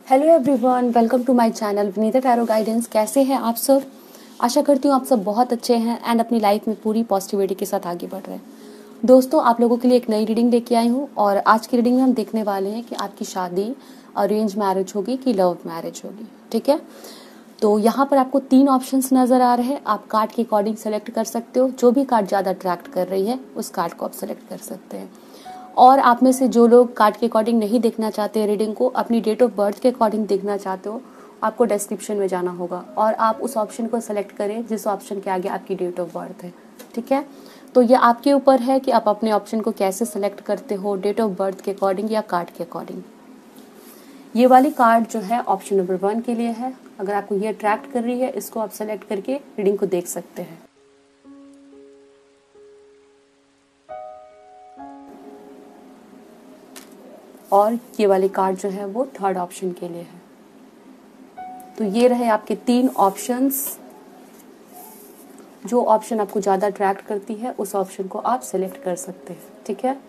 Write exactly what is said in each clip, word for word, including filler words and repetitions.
Hello everyone, welcome to my channel Vinita tarot guidance. कैसे हैं आप सब? आशा करती हूँ आप सब बहुत अच्छे हैं एंड अपनी लाइफ में पूरी पॉजिटिविटी के साथ आगे बढ़ रहे हैं। दोस्तों, आप लोगों के लिए एक नई रीडिंग लेके आई हूँ और आज की रीडिंग में हम देखने वाले हैं कि आपकी शादी अरेंज मैरिज होगी कि लव मैरिज होगी। ठीक है, तो यहाँ पर आपको तीन ऑप्शंस नज़र आ रहे हैं। आप कार्ड के अकॉर्डिंग सेलेक्ट कर सकते हो। जो भी कार्ड ज़्यादा अट्रैक्ट कर रही है उस कार्ड को आप सेलेक्ट कर सकते हैं। और आप में से जो लोग कार्ड के अकॉर्डिंग नहीं देखना चाहते रीडिंग को, अपनी डेट ऑफ बर्थ के अकॉर्डिंग देखना चाहते हो, आपको डिस्क्रिप्शन में जाना होगा और आप उस ऑप्शन को सेलेक्ट करें जिस ऑप्शन के आगे आपकी डेट ऑफ बर्थ है। ठीक है, तो ये आपके ऊपर है कि आप अपने ऑप्शन को कैसे सेलेक्ट करते हो, डेट ऑफ बर्थ के अकॉर्डिंग या कार्ड के अकॉर्डिंग। ये वाली कार्ड जो है ऑप्शन नंबर वन के लिए है। अगर आपको ये अट्रैक्ट कर रही है, इसको आप सेलेक्ट करके रीडिंग को देख सकते हैं। और ये वाली कार्ड जो है वो थर्ड ऑप्शन के लिए है। तो ये रहे आपके तीन ऑप्शंस। जो ऑप्शन आपको ज़्यादा अट्रैक्ट करती है उस ऑप्शन को आप सेलेक्ट कर सकते हैं। ठीक है,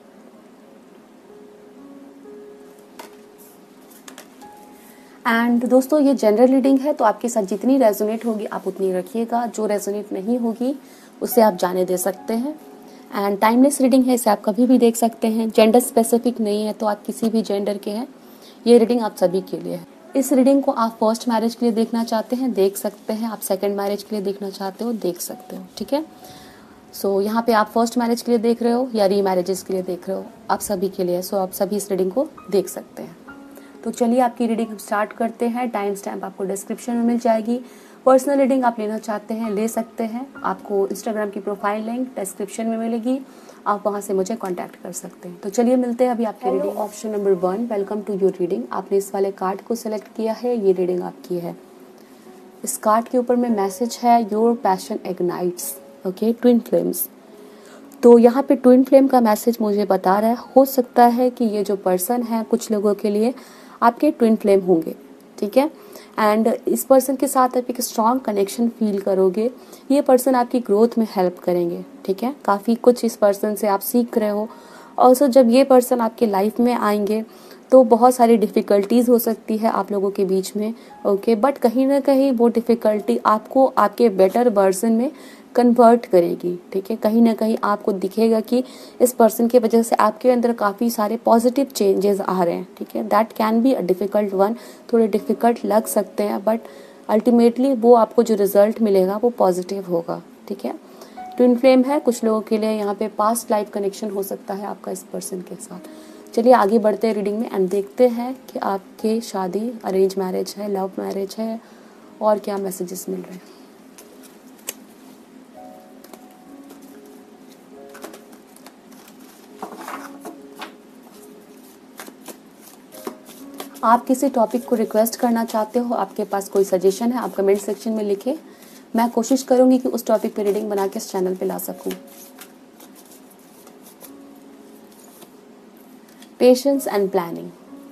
एंड दोस्तों ये जनरल रीडिंग है, तो आपके साथ जितनी रेजोनेट होगी आप उतनी रखिएगा। जो रेजोनेट नहीं होगी उसे आप जाने दे सकते हैं। एंड टाइमलेस रीडिंग है, इसे आप कभी भी देख सकते हैं। जेंडर स्पेसिफिक नहीं है, तो आप किसी भी जेंडर के हैं, ये रीडिंग आप सभी के लिए है। इस रीडिंग को आप फर्स्ट मैरिज के लिए देखना चाहते हैं देख सकते हैं, आप सेकंड मैरिज के लिए देखना चाहते हो देख सकते हो। ठीक है, सो so, यहाँ पे आप फर्स्ट मैरिज के लिए देख रहे हो या री मैरिजेस के लिए देख रहे हो, आप सभी के लिए। सो so, आप सभी इस रीडिंग को देख सकते हैं। तो चलिए आपकी रीडिंग स्टार्ट करते हैं। टाइम स्टैम्प आपको डिस्क्रिप्शन में मिल जाएगी। पर्सनल रीडिंग आप लेना चाहते हैं ले सकते हैं। आपको इंस्टाग्राम की प्रोफाइल लिंक डिस्क्रिप्शन में मिलेगी, आप वहां से मुझे कांटेक्ट कर सकते हैं। तो चलिए मिलते हैं अभी आपकी reading. Option number one, welcome to your reading. आपने इस वाले कार्ड को सिलेक्ट किया है, ये रीडिंग आपकी है। इस कार्ड के ऊपर में मैसेज है your passion ignites. Okay, twin flames. तो यहाँ पे ट्विन फ्लेम का मैसेज मुझे बता रहा है, हो सकता है कि ये जो पर्सन है कुछ लोगों के लिए आपके ट्विन फ्लेम होंगे। ठीक है, एंड इस पर्सन के साथ आप एक स्ट्रॉन्ग कनेक्शन फील करोगे। ये पर्सन आपकी ग्रोथ में हेल्प करेंगे। ठीक है, काफ़ी कुछ इस पर्सन से आप सीख रहे हो। ऑल्सो जब ये पर्सन आपके लाइफ में आएंगे तो बहुत सारी डिफ़िकल्टीज़ हो सकती है आप लोगों के बीच में। ओके, बट कहीं ना कहीं वो डिफ़िकल्टी आपको आपके बेटर वर्जन में कन्वर्ट करेगी। ठीक है, कहीं ना कहीं आपको दिखेगा कि इस पर्सन की वजह से आपके अंदर काफ़ी सारे पॉजिटिव चेंजेस आ रहे हैं। ठीक है, that can be a difficult one, थोड़े डिफ़िकल्ट लग सकते हैं, बट अल्टीमेटली वो आपको जो रिजल्ट मिलेगा वो पॉजिटिव होगा। ठीक है, ट्विन फ्लेम है, कुछ लोगों के लिए यहाँ पे पास्ट लाइफ कनेक्शन हो सकता है आपका इस पर्सन के साथ। चलिए आगे बढ़ते हैं रीडिंग में एंड देखते हैं कि आपके शादी अरेंज मैरिज है, लव मैरिज है, और क्या मैसेजेस मिल रहे हैं। आप किसी टॉपिक को रिक्वेस्ट करना चाहते हो, आपके पास कोई सजेशन है, आप कमेंट सेक्शन में लिखें। मैं कोशिश करूंगी कि उस टॉपिक पे रीडिंग बना के इस चैनल पे ला सकूं। Patience and planning,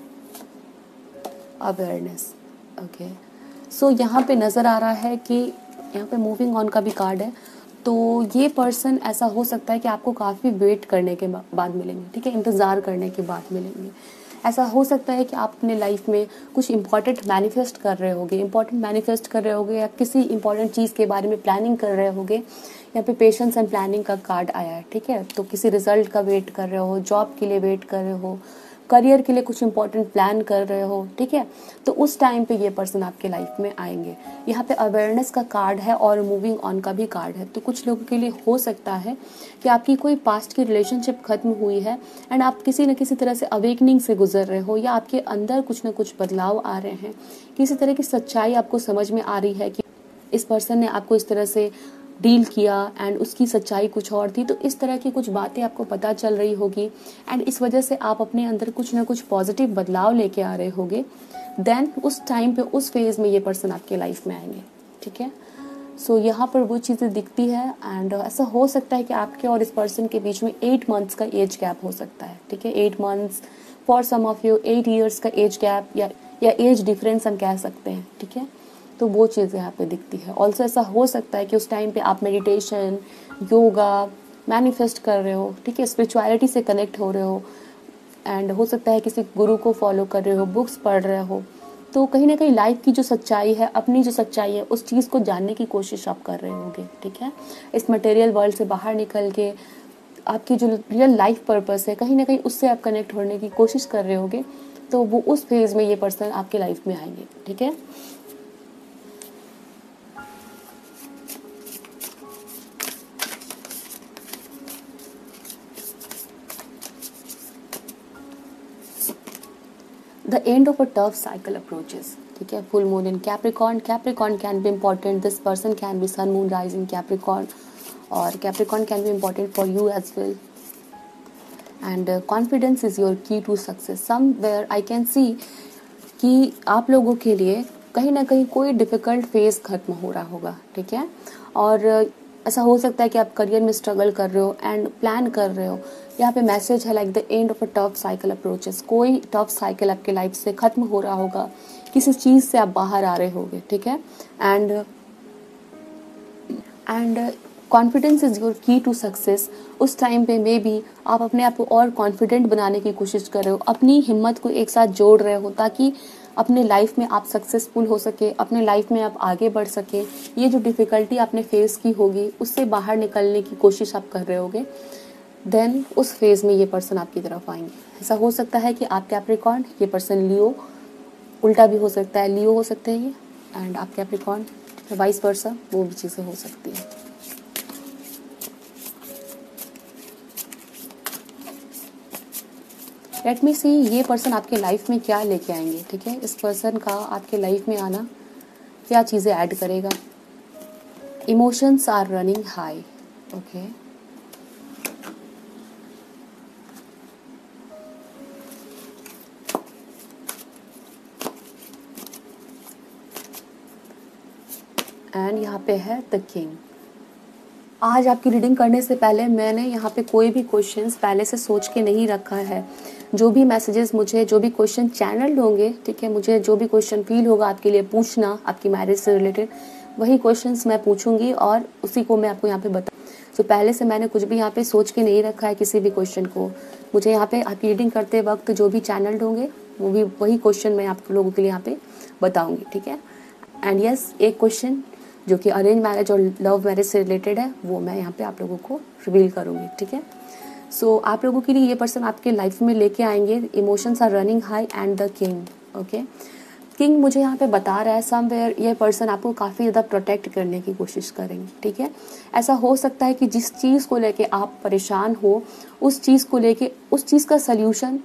awareness. Okay, so यहाँ पे नज़र आ रहा है कि यहाँ पे मूविंग ऑन का भी कार्ड है। तो ये पर्सन ऐसा हो सकता है कि आपको काफ़ी वेट करने के बाद मिलेंगे। ठीक है, इंतज़ार करने के बाद मिलेंगे। ऐसा हो सकता है कि आप अपने लाइफ में कुछ इंपॉर्टेंट मैनिफेस्ट कर रहे होगे इंपॉर्टेंट मैनिफेस्ट कर रहे होगे या किसी इंपॉर्टेंट चीज़ के बारे में प्लानिंग कर रहे होगे। यहाँ पे पेशेंस एंड प्लानिंग का कार्ड आया है। ठीक है, तो किसी रिजल्ट का वेट कर रहे हो, जॉब के लिए वेट कर रहे हो, करियर के लिए कुछ इंपॉर्टेंट प्लान कर रहे हो। ठीक है, तो उस टाइम पे ये पर्सन आपके लाइफ में आएंगे। यहाँ पे अवेयरनेस का कार्ड है और मूविंग ऑन का भी कार्ड है। तो कुछ लोगों के लिए हो सकता है कि आपकी कोई पास्ट की रिलेशनशिप खत्म हुई है एंड आप किसी न किसी तरह से अवेकनिंग से गुजर रहे हो, या आपके अंदर कुछ न कुछ बदलाव आ रहे हैं। किसी तरह की सच्चाई आपको समझ में आ रही है कि इस पर्सन ने आपको इस तरह से डील किया एंड उसकी सच्चाई कुछ और थी। तो इस तरह की कुछ बातें आपको पता चल रही होगी एंड इस वजह से आप अपने अंदर कुछ ना कुछ पॉजिटिव बदलाव लेके आ रहे होगे। देन उस टाइम पे उस फेज में ये पर्सन आपके लाइफ में आएंगे। ठीक है, सो so, यहाँ पर वो चीज़ें दिखती है एंड ऐसा हो सकता है कि आपके और इस पर्सन के बीच में एट मंथ्स का एज गैप हो सकता है। ठीक है, eight months, for some of you eight years का एज गैप या या एज डिफरेंस हम कह सकते हैं। ठीक है, तो वो चीज़ यहाँ पे दिखती है। ऑल्सो ऐसा हो सकता है कि उस टाइम पे आप मेडिटेशन, योगा, मैनिफेस्ट कर रहे हो। ठीक है, स्पिरिचुअलिटी से कनेक्ट हो रहे हो, एंड हो सकता है किसी गुरु को फॉलो कर रहे हो, बुक्स पढ़ रहे हो, तो कहीं ना कहीं लाइफ की जो सच्चाई है, अपनी जो सच्चाई है, उस चीज़ को जानने की कोशिश आप कर रहे होगे, ठीक है। इस मटेरियल वर्ल्ड से बाहर निकल के आपकी जो रियल लाइफ पर्पस है, कहीं ना कहीं उससे आप कनेक्ट होने की कोशिश कर रहे होगे, तो वो उस फेज में ये पर्सन आपके लाइफ में आएंगे, ठीक है। The end of a tough cycle approaches, ठीक है। Full moon in Capricorn, Capricorn can be important, this person can be sun moon rise in Capricorn, और Capricorn can be important for you as well. And confidence is your key to success. Somewhere I can see कि आप लोगों के लिए कहीं ना कहीं कोई डिफ़िकल्ट फेज खत्म हो रहा होगा, ठीक है। और ऐसा हो सकता है कि आप करियर में स्ट्रगल कर रहे हो एंड प्लान कर रहे हो। यहाँ पे मैसेज है like the end of a tough cycle approaches, कोई टफ साइकिल आपके लाइफ से खत्म हो रहा होगा, किसी चीज़ से आप बाहर आ रहे होगे, ठीक है। And and confidence is your key to success. उस टाइम पे मे बी आप अपने आप को और कॉन्फिडेंट बनाने की कोशिश कर रहे हो, अपनी हिम्मत को एक साथ जोड़ रहे हो ताकि अपने लाइफ में आप सक्सेसफुल हो सके, अपने लाइफ में आप आगे बढ़ सके। ये जो डिफ़िकल्टी आपने फेस की होगी उससे बाहर निकलने की कोशिश आप कर रहे होगे, देन उस फेज़ में ये पर्सन आपकी तरफ आएंगे। ऐसा हो सकता है कि आप कैप्रिकॉर्न, ये पर्सन लियो, उल्टा भी हो सकता है, लियो हो सकते हैं ये एंड आप कैप्रिकॉर्न, वाइस वर्सा, वो भी चीज़ें हो सकती हैं। लेट मी सी ये पर्सन आपके लाइफ में क्या लेके आएंगे, ठीक है। इस पर्सन का आपके लाइफ में आना क्या चीज़ें ऐड करेगा। Emotions are running high, okay. And यहाँ पे है द किंग। आज आपकी रीडिंग करने से पहले मैंने यहाँ पे कोई भी क्वेश्चंस पहले से सोच के नहीं रखा है। जो भी मैसेजेस मुझे, जो भी क्वेश्चन चैनल होंगे, ठीक है, मुझे जो भी क्वेश्चन फील होगा आपके लिए पूछना आपकी मैरिज से रिलेटेड, वही क्वेश्चंस मैं पूछूंगी और उसी को मैं आपको यहाँ पे बता। तो पहले से मैंने कुछ भी यहाँ पे सोच के नहीं रखा है किसी भी क्वेश्चन को। मुझे यहाँ पे आपकी रीडिंग करते वक्त जो भी चैनल होंगे वो भी वही क्वेश्चन मैं आप लोगों के लिए यहाँ पे बताऊँगी, ठीक है। एंड यस, एक क्वेश्चन जो कि अरेंज मैरिज और लव मैरिज से रिलेटेड है वो मैं यहाँ पे आप लोगों को रिवील करूँगी, ठीक है। सो so, आप लोगों के लिए ये पर्सन आपके लाइफ में लेके आएंगे emotions are running high and the king, okay. King मुझे यहाँ पे बता रहा है समवेयर ये पर्सन आपको काफ़ी ज़्यादा प्रोटेक्ट करने की कोशिश करेंगे, ठीक है। ऐसा हो सकता है कि जिस चीज़ को लेके आप परेशान हो, उस चीज़ को लेके उस चीज़ का सल्यूशन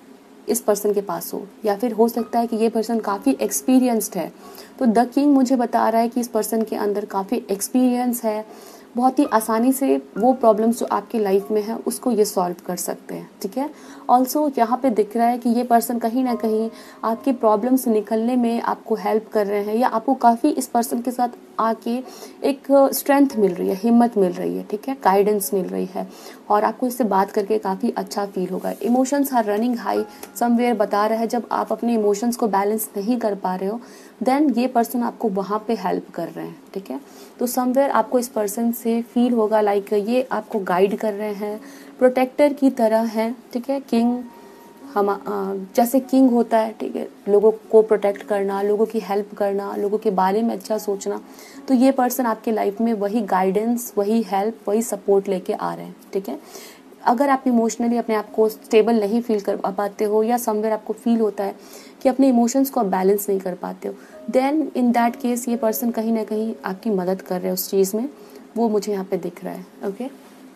इस पर्सन के पास हो, या फिर हो सकता है कि ये पर्सन काफ़ी एक्सपीरियंस्ड है। तो द किंग मुझे बता रहा है कि इस पर्सन के अंदर काफ़ी एक्सपीरियंस है, बहुत ही आसानी से वो प्रॉब्लम्स जो आपकी लाइफ में है उसको ये सॉल्व कर सकते हैं, ठीक है। ऑल्सो यहाँ पे दिख रहा है कि ये पर्सन कहीं ना कहीं आपके प्रॉब्लम से निकलने में आपको हेल्प कर रहे हैं, या आपको काफ़ी इस पर्सन के साथ आके एक स्ट्रेंथ मिल रही है, हिम्मत मिल रही है, ठीक है, गाइडेंस मिल रही है, और आपको इससे बात करके काफ़ी अच्छा फील होगा। Emotions are running high somewhere बता रहा है जब आप अपने इमोशंस को बैलेंस नहीं कर पा रहे हो, देन ये पर्सन आपको वहाँ पे हेल्प कर रहे हैं, ठीक है। तो समवेयर आपको इस पर्सन से फील होगा लाइक ये आपको गाइड कर रहे हैं, प्रोटेक्टर की तरह है, ठीक है। किंग हम जैसे किंग होता है, ठीक है, लोगों को प्रोटेक्ट करना, लोगों की हेल्प करना, लोगों के बारे में अच्छा सोचना, तो ये पर्सन आपके लाइफ में वही गाइडेंस, वही हेल्प, वही सपोर्ट लेके आ रहे हैं, ठीक है। अगर आप इमोशनली अपने आप को स्टेबल नहीं फील कर पाते हो, या समवेयर आपको फील होता है कि अपने इमोशंस को आप बैलेंस नहीं कर पाते हो, देन इन दैट केस ये पर्सन कहीं ना कहीं आपकी मदद कर रहे हैं उस चीज़ में, वो मुझे यहाँ पे दिख रहा है, ओके।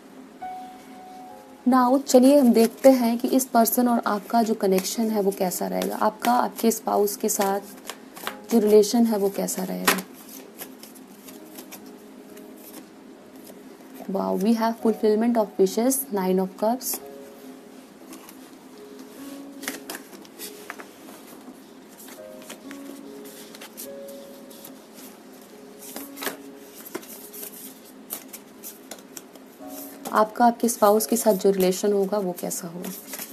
नाउ चलिए हम देखते हैं कि इस पर्सन और आपका जो कनेक्शन है वो कैसा रहेगा, आपका आपके स्पाउस के साथ जो रिलेशन है वो कैसा रहेगा। Wow, we have fulfilment of wishes, nine of cups, आपका आपके स्पाउस के साथ जो रिलेशन होगा वो कैसा होगा।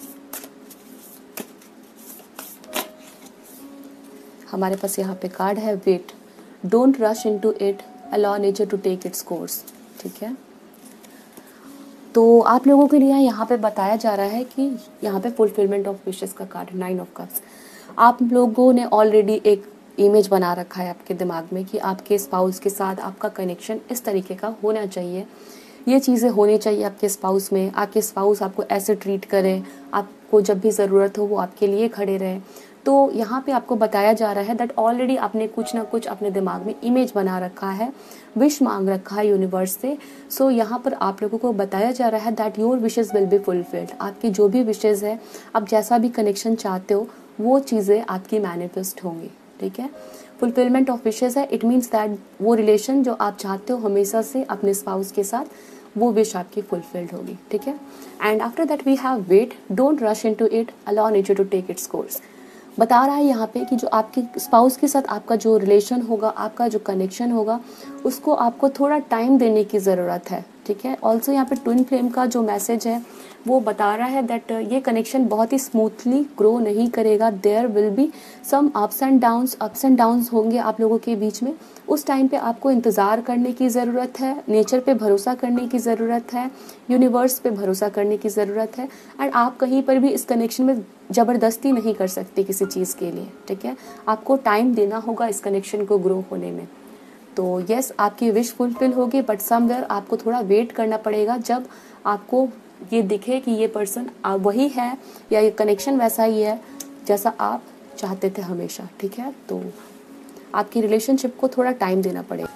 हमारे पास यहाँ पे कार्ड है wait, don't rush into it, allow nature to take its course, ठीक है। तो आप लोगों के लिए यहाँ पे बताया जा रहा है कि यहाँ पे फुलफिलमेंट ऑफ विशेस का कार्ड है, नाइन ऑफ कप्स। आप लोगों ने ऑलरेडी एक इमेज बना रखा है आपके दिमाग में कि आपके स्पाउस के साथ आपका कनेक्शन इस तरीके का होना चाहिए, ये चीज़ें होनी चाहिए आपके स्पाउस में। आपके स्पाउस आपको ऐसे ट्रीट करें, आपको जब भी ज़रूरत हो वो आपके लिए खड़े रहें। तो यहाँ पे आपको बताया जा रहा है दैट ऑलरेडी आपने कुछ ना कुछ अपने दिमाग में इमेज बना रखा है, विश मांग रखा है यूनिवर्स से। सो so, यहाँ पर आप लोगों को बताया जा रहा है that your wishes will be fulfilled. आपकी जो भी विशेज़ है, आप जैसा भी कनेक्शन चाहते हो वो चीज़ें आपकी मैनिफेस्ट होंगी, ठीक है। फुलफिलमेंट ऑफ विशेज़ है, इट मीन्स दैट वो रिलेशन जो आप चाहते हो हमेशा से अपने स्पाउस के साथ, वो विश आपकी फुलफिल्ड होगी, ठीक है। And after that we have wait, don't rush into it, allow nature to take its course. बता रहा है यहाँ पे कि जो आपके स्पाउस के साथ आपका जो रिलेशन होगा, आपका जो कनेक्शन होगा, उसको आपको थोड़ा टाइम देने की ज़रूरत है, ठीक है। ऑल्सो यहाँ पे ट्विन फ्लेम का जो मैसेज है वो बता रहा है दैट ये कनेक्शन बहुत ही स्मूथली ग्रो नहीं करेगा। There will be some ups and downs, ups and downs होंगे आप लोगों के बीच में। उस टाइम पे आपको इंतज़ार करने की ज़रूरत है, नेचर पे भरोसा करने की ज़रूरत है, यूनिवर्स पे भरोसा करने की ज़रूरत है। एंड आप कहीं पर भी इस कनेक्शन में ज़बरदस्ती नहीं कर सकते किसी चीज़ के लिए, ठीक है। आपको टाइम देना होगा इस कनेक्शन को ग्रो होने में। तो यस, आपकी विश फुलफिल होगी, बट समवेयर आपको थोड़ा वेट करना पड़ेगा जब आपको ये दिखे कि ये पर्सन वही है या ये कनेक्शन वैसा ही है जैसा आप चाहते थे हमेशा, ठीक है। तो आपकी रिलेशनशिप को थोड़ा टाइम देना पड़ेगा।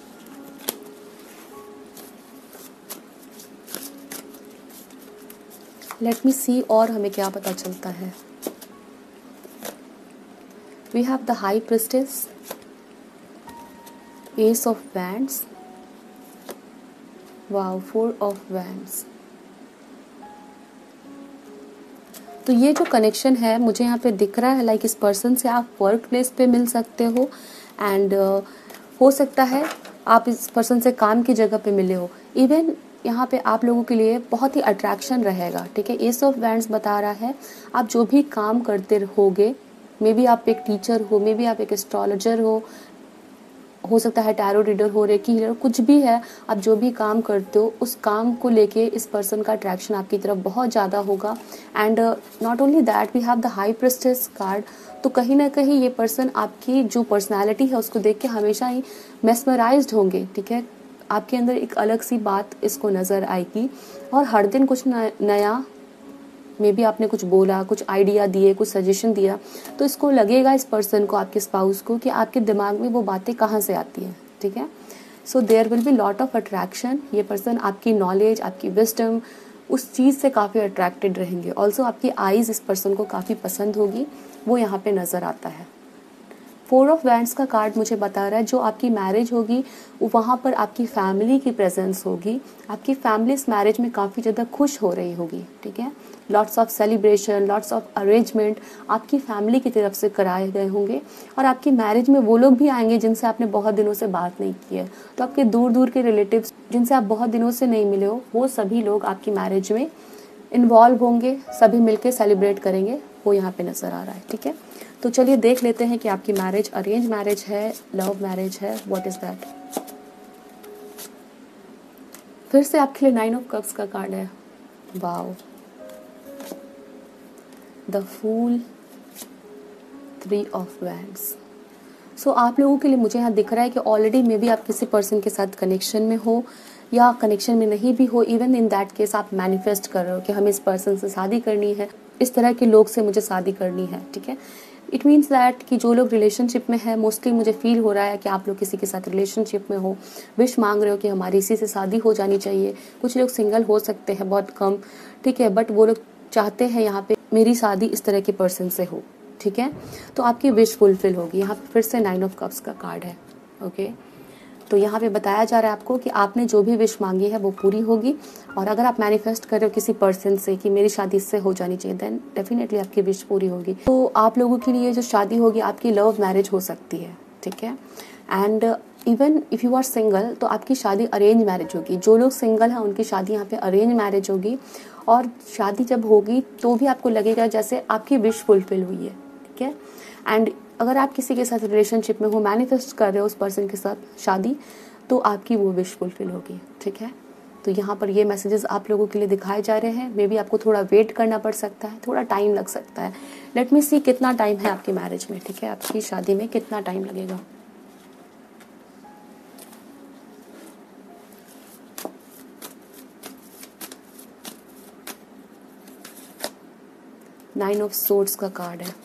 लेट मी सी और हमें क्या पता चलता है। We have the high priestess, ace of wands, wow, four of wands. तो ये जो कनेक्शन है मुझे यहाँ पे दिख रहा है लाइक इस पर्सन से आप वर्क प्लेस पे मिल सकते हो एंड uh, हो सकता है आप इस पर्सन से काम की जगह पे मिले हो। इवन यहाँ पे आप लोगों के लिए बहुत ही अट्रैक्शन रहेगा, ठीक है। एस ऑफ वैंड्स बता रहा है आप जो भी काम करते होगे, मे बी आप एक टीचर हो, मे बी आप एक एस्ट्रोलॉजर हो हो सकता है टैरो रीडर हो, रेकी हीलर, कुछ भी है, आप जो भी काम करते हो उस काम को लेके इस पर्सन का अट्रैक्शन आपकी तरफ बहुत ज़्यादा होगा। And not only that, we have the high priestess card. तो कहीं ना कहीं ये पर्सन आपकी जो पर्सनालिटी है उसको देख के हमेशा ही मेस्मराइज्ड होंगे, ठीक है। आपके अंदर एक अलग सी बात इसको नज़र आएगी और हर दिन कुछ नया, मे बी आपने कुछ बोला, कुछ आइडिया दिए, कुछ सजेशन दिया, तो इसको लगेगा इस पर्सन को, आपके स्पाउस को, कि आपके दिमाग में वो बातें कहाँ से आती हैं, ठीक है। So there will be lot of attraction. ये पर्सन आपकी नॉलेज, आपकी विजडम, उस चीज़ से काफ़ी अट्रैक्टेड रहेंगे। ऑल्सो आपकी आईज़ इस पर्सन को काफ़ी पसंद होगी, वो यहाँ पे नज़र आता है। फोर ऑफ वैंड्स का कार्ड मुझे बता रहा है जो आपकी मैरिज होगी वहाँ पर आपकी फैमिली की प्रेजेंस होगी। आपकी फैमिली इस मैरिज में काफ़ी ज़्यादा खुश हो रही होगी, ठीक है। Lots of celebration, lots of arrangement आपकी फैमिली की तरफ से कराए गए होंगे और आपकी मैरिज में वो लोग भी आएंगे जिनसे आपने बहुत दिनों से बात नहीं की है। तो आपके दूर दूर के रिलेटिव्स जिनसे आप बहुत दिनों से नहीं मिले हो, वो सभी लोग आपकी मैरिज में इन्वॉल्व होंगे, सभी मिलके सेलिब्रेट करेंगे, वो यहाँ पे नज़र आ रहा है, ठीक है। तो चलिए देख लेते हैं कि आपकी मैरिज अरेंज मैरिज है, लव मैरिज है, व्हाट इज दैट। फिर से आपके लिए नाइन ऑफ कप्स का कार्ड है, wow, the fool, three of wands. So आप लोगों के लिए मुझे यहाँ दिख रहा है कि ऑलरेडी मे बी आप किसी पर्सन के साथ कनेक्शन में हो या कनेक्शन में नहीं भी हो। इवन इन दैट केस आप मैनिफेस्ट कर रहे हो कि हमें इस पर्सन से शादी करनी है, इस तरह के लोग से मुझे शादी करनी है, ठीक है। इट मीन्स दैट कि जो लोग रिलेशनशिप में है, मोस्टली मुझे फील हो रहा है कि आप लोग किसी के साथ रिलेशनशिप में हो, विश मांग रहे हो कि हमारी इसी से शादी हो जानी चाहिए। कुछ लोग सिंगल हो सकते हैं, बहुत कम, ठीक है, बट वो लोग चाहते हैं यहाँ पे मेरी शादी इस तरह के पर्सन से हो, ठीक है। तो आपकी विश फुलफिल होगी। यहाँ पे फिर से नाइन ऑफ कप्स का कार्ड है, ओके। तो यहाँ पे बताया जा रहा है आपको कि आपने जो भी विश मांगी है वो पूरी होगी। और अगर आप मैनिफेस्ट कर रहे हो किसी पर्सन से कि मेरी शादी इससे हो जानी चाहिए, देन डेफिनेटली आपकी विश पूरी होगी। तो आप लोगों के लिए जो शादी होगी आपकी लव मैरिज हो सकती है, ठीक है। And even if you are single तो आपकी शादी अरेंज मैरिज होगी। जो लोग सिंगल हैं उनकी शादी यहाँ पे अरेंज मैरिज होगी। और शादी जब होगी तो भी आपको लगेगा जैसे आपकी विश फुलफिल हुई है, ठीक है। एंड अगर आप किसी के साथ रिलेशनशिप में हो, मैनिफेस्ट कर रहे हो उस पर्सन के साथ शादी, तो आपकी वो विश फुलफिल होगी, ठीक है। तो यहाँ पर ये मैसेजेस आप लोगों के लिए दिखाए जा रहे हैं। मे बी आपको थोड़ा वेट करना पड़ सकता है, थोड़ा टाइम लग सकता है। लेट मी सी कितना टाइम है आपकी मैरिज में, ठीक है, आपकी शादी में कितना टाइम लगेगा। नाइन ऑफ सोर्ड्स का कार्ड है,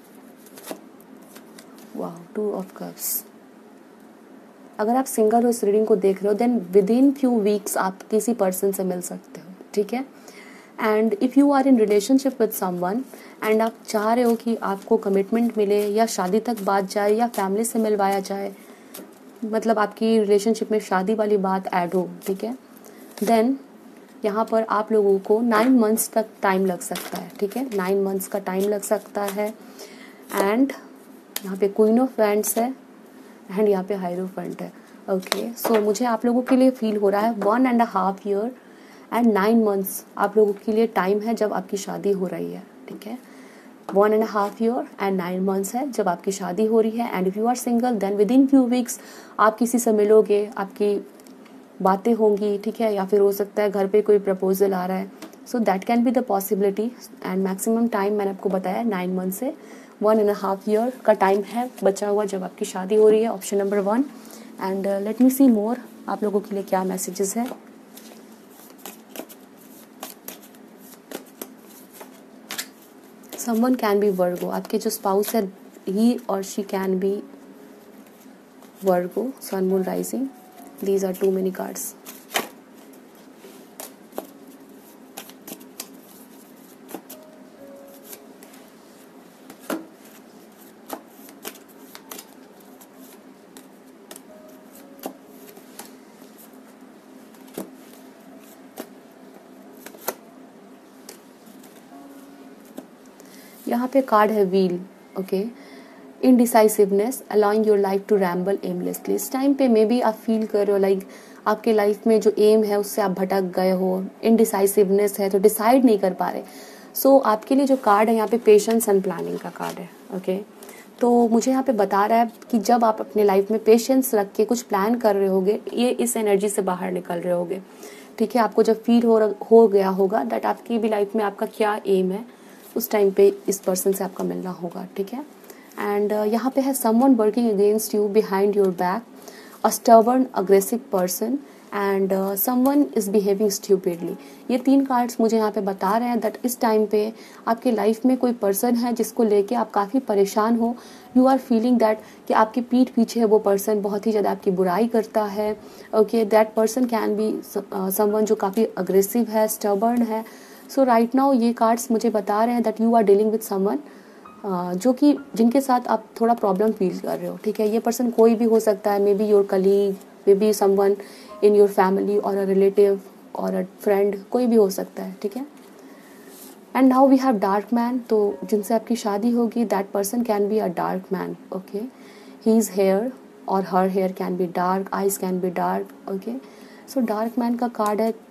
वाह, टू ऑफ कप्स। अगर आप सिंगल हो इस रीडिंग को देख रहे हो, then within few weeks आप किसी पर्सन से मिल सकते हो, ठीक है। And if you are in relationship with someone and आप चाह रहे हो कि आपको कमिटमेंट मिले या शादी तक बात जाए या फैमिली से मिलवाया जाए, मतलब आपकी रिलेशनशिप में शादी वाली बात ऐड हो, ठीक है, देन यहाँ पर आप लोगों को नाइन मंथ्स तक टाइम लग सकता है, ठीक है, नाइन मंथ्स का टाइम लग सकता है। एंड यहाँ पे क्वीन ऑफ वैंड्स है एंड यहाँ पे हायरोफेंट है। ओके, सो मुझे आप लोगों के लिए फील हो रहा है one and half year and nine months आप लोगों के लिए टाइम है जब आपकी शादी हो रही है, ठीक है। One and half year and nine months है जब आपकी शादी हो रही है। And if you are single then within few weeks आप किसी से मिलोगे, आपकी बातें होंगी, ठीक है, या फिर हो सकता है घर पे कोई प्रपोजल आ रहा है। So that can be the possibility. And maximum time मैंने आपको बताया नाइन मंथ से वन एंड हाफ ईयर का टाइम है बचा हुआ जब आपकी शादी हो रही है, option number one. And let me see more आप लोगों के लिए क्या मैसेजेस है। समवन कैन बी वर्गो, आपके जो स्पाउस है ही और she can be Virgo, sun moon rising. These are too many cards. यहाँ पे कार्ड है wheel, okay, indecisiveness, allowing your life to ramble aimlessly. इस टाइम पे मे बी आप फील कर रहे हो लाइक आपके लाइफ में जो एम है उससे आप भटक गए हो, इनडिसाइसिवनेस है तो डिसाइड नहीं कर पा रहे। सो so, आपके लिए जो कार्ड है यहाँ पे पेशेंस एंड प्लानिंग का कार्ड है, ओके okay? तो मुझे यहाँ पे बता रहा है कि जब आप अपने लाइफ में पेशेंस रख के कुछ प्लान कर रहे होगे, ये इस एनर्जी से बाहर निकल रहे होगे, ठीक है। आपको जब फील हो हो गया होगा दैट आपकी भी लाइफ में आपका क्या एम है, उस टाइम पे इस पर्सन से आपका मिलना होगा, ठीक है। एंड uh, यहाँ पे है someone working against you behind your back, a stubborn aggressive person and someone is behaving stupidly. ये तीन कार्ड्स मुझे यहाँ पे बता रहे हैं दैट इस टाइम पे आपके लाइफ में कोई पर्सन है जिसको लेके आप काफ़ी परेशान हो। यू आर फीलिंग दैट कि आपकी पीठ पीछे वो पर्सन बहुत ही ज़्यादा आपकी बुराई करता है, okay. That person can be someone जो काफ़ी अग्रेसिव है, स्टबर्न है। सो राइट नाउ ये कार्ड्स मुझे बता रहे हैं that you are dealing with someone Uh, जो कि जिनके साथ आप थोड़ा प्रॉब्लम फील कर रहे हो, ठीक है। ये पर्सन कोई भी हो सकता है, maybe your colleague, maybe someone in your family और अ रिलेटिव और अ फ्रेंड, कोई भी हो सकता है, ठीक है। And now we have dark man, तो जिनसे आपकी शादी होगी that person can be a dark man, okay. His hair और her hair can be dark, eyes can be dark, okay. So dark man का कार्ड है,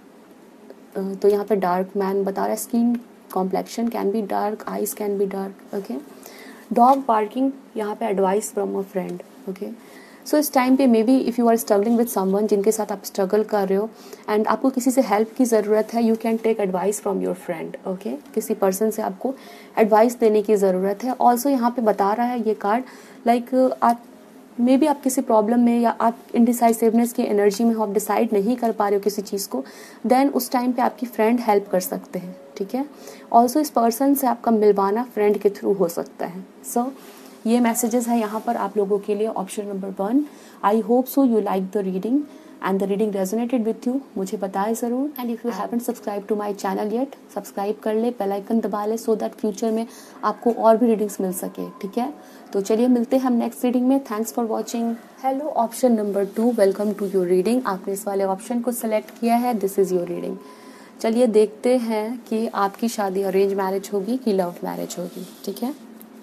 तो यहाँ पे डार्क मैन बता रहा है skin complexion can be dark, eyes can be dark, okay. Dog barking, यहाँ पे advice from a friend, okay. सो इस टाइम पे maybe if you are struggling with someone, जिनके साथ आप स्ट्रगल कर रहे हो एंड आपको किसी से हेल्प की ज़रूरत है, you can take advice from your friend, okay. किसी पर्सन से आपको एडवाइस देने की ज़रूरत है। ऑल्सो यहाँ पे बता रहा है ये कार्ड लाइक आप मे बी आप किसी प्रॉब्लम में या आप इनडिसाइसिवनेस की एनर्जी में हो, आप डिसाइड नहीं कर पा रहे हो किसी चीज़ को, देन उस टाइम पे आपकी फ्रेंड हेल्प कर सकते हैं, ठीक है। ऑल्सो इस पर्सन से आपका मिलवाना फ्रेंड के थ्रू हो सकता है। सो so, ये मैसेजेस है यहाँ पर आप लोगों के लिए, option number one. I hope so you like the reading and the reading resonated with you, मुझे बताएं ज़रूर। And if you haven't subscribe to my channel yet, subscribe कर ले, बेल आइकन दबा ले, सो दैट फ्यूचर में आपको और भी रीडिंग्स मिल सके, ठीक है। तो चलिए मिलते हैं हम नेक्स्ट रीडिंग में। Thanks for watching. Hello option number two, welcome to your reading. आपने इस वाले ऑप्शन को सिलेक्ट किया है, दिस इज़ योर रीडिंग। चलिए देखते हैं कि आपकी शादी अरेंज मैरिज होगी कि लव मैरिज होगी, ठीक है।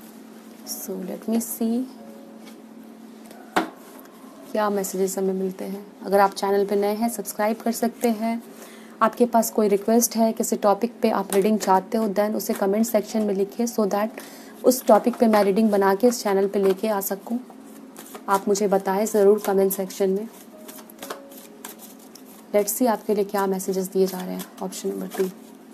सो लेट मी सी क्या मैसेजेस हमें मिलते हैं। अगर आप चैनल पे नए हैं सब्सक्राइब कर सकते हैं। आपके पास कोई रिक्वेस्ट है, किसी टॉपिक पे आप रीडिंग चाहते हो, देन उसे कमेंट सेक्शन में लिखिए सो दैट उस टॉपिक पे मैं रीडिंग बना के इस चैनल पे लेके आ सकूं। आप मुझे बताएं ज़रूर कमेंट सेक्शन में। लेट्स सी आपके लिए क्या मैसेजेस दिए जा रहे हैं। Option number two,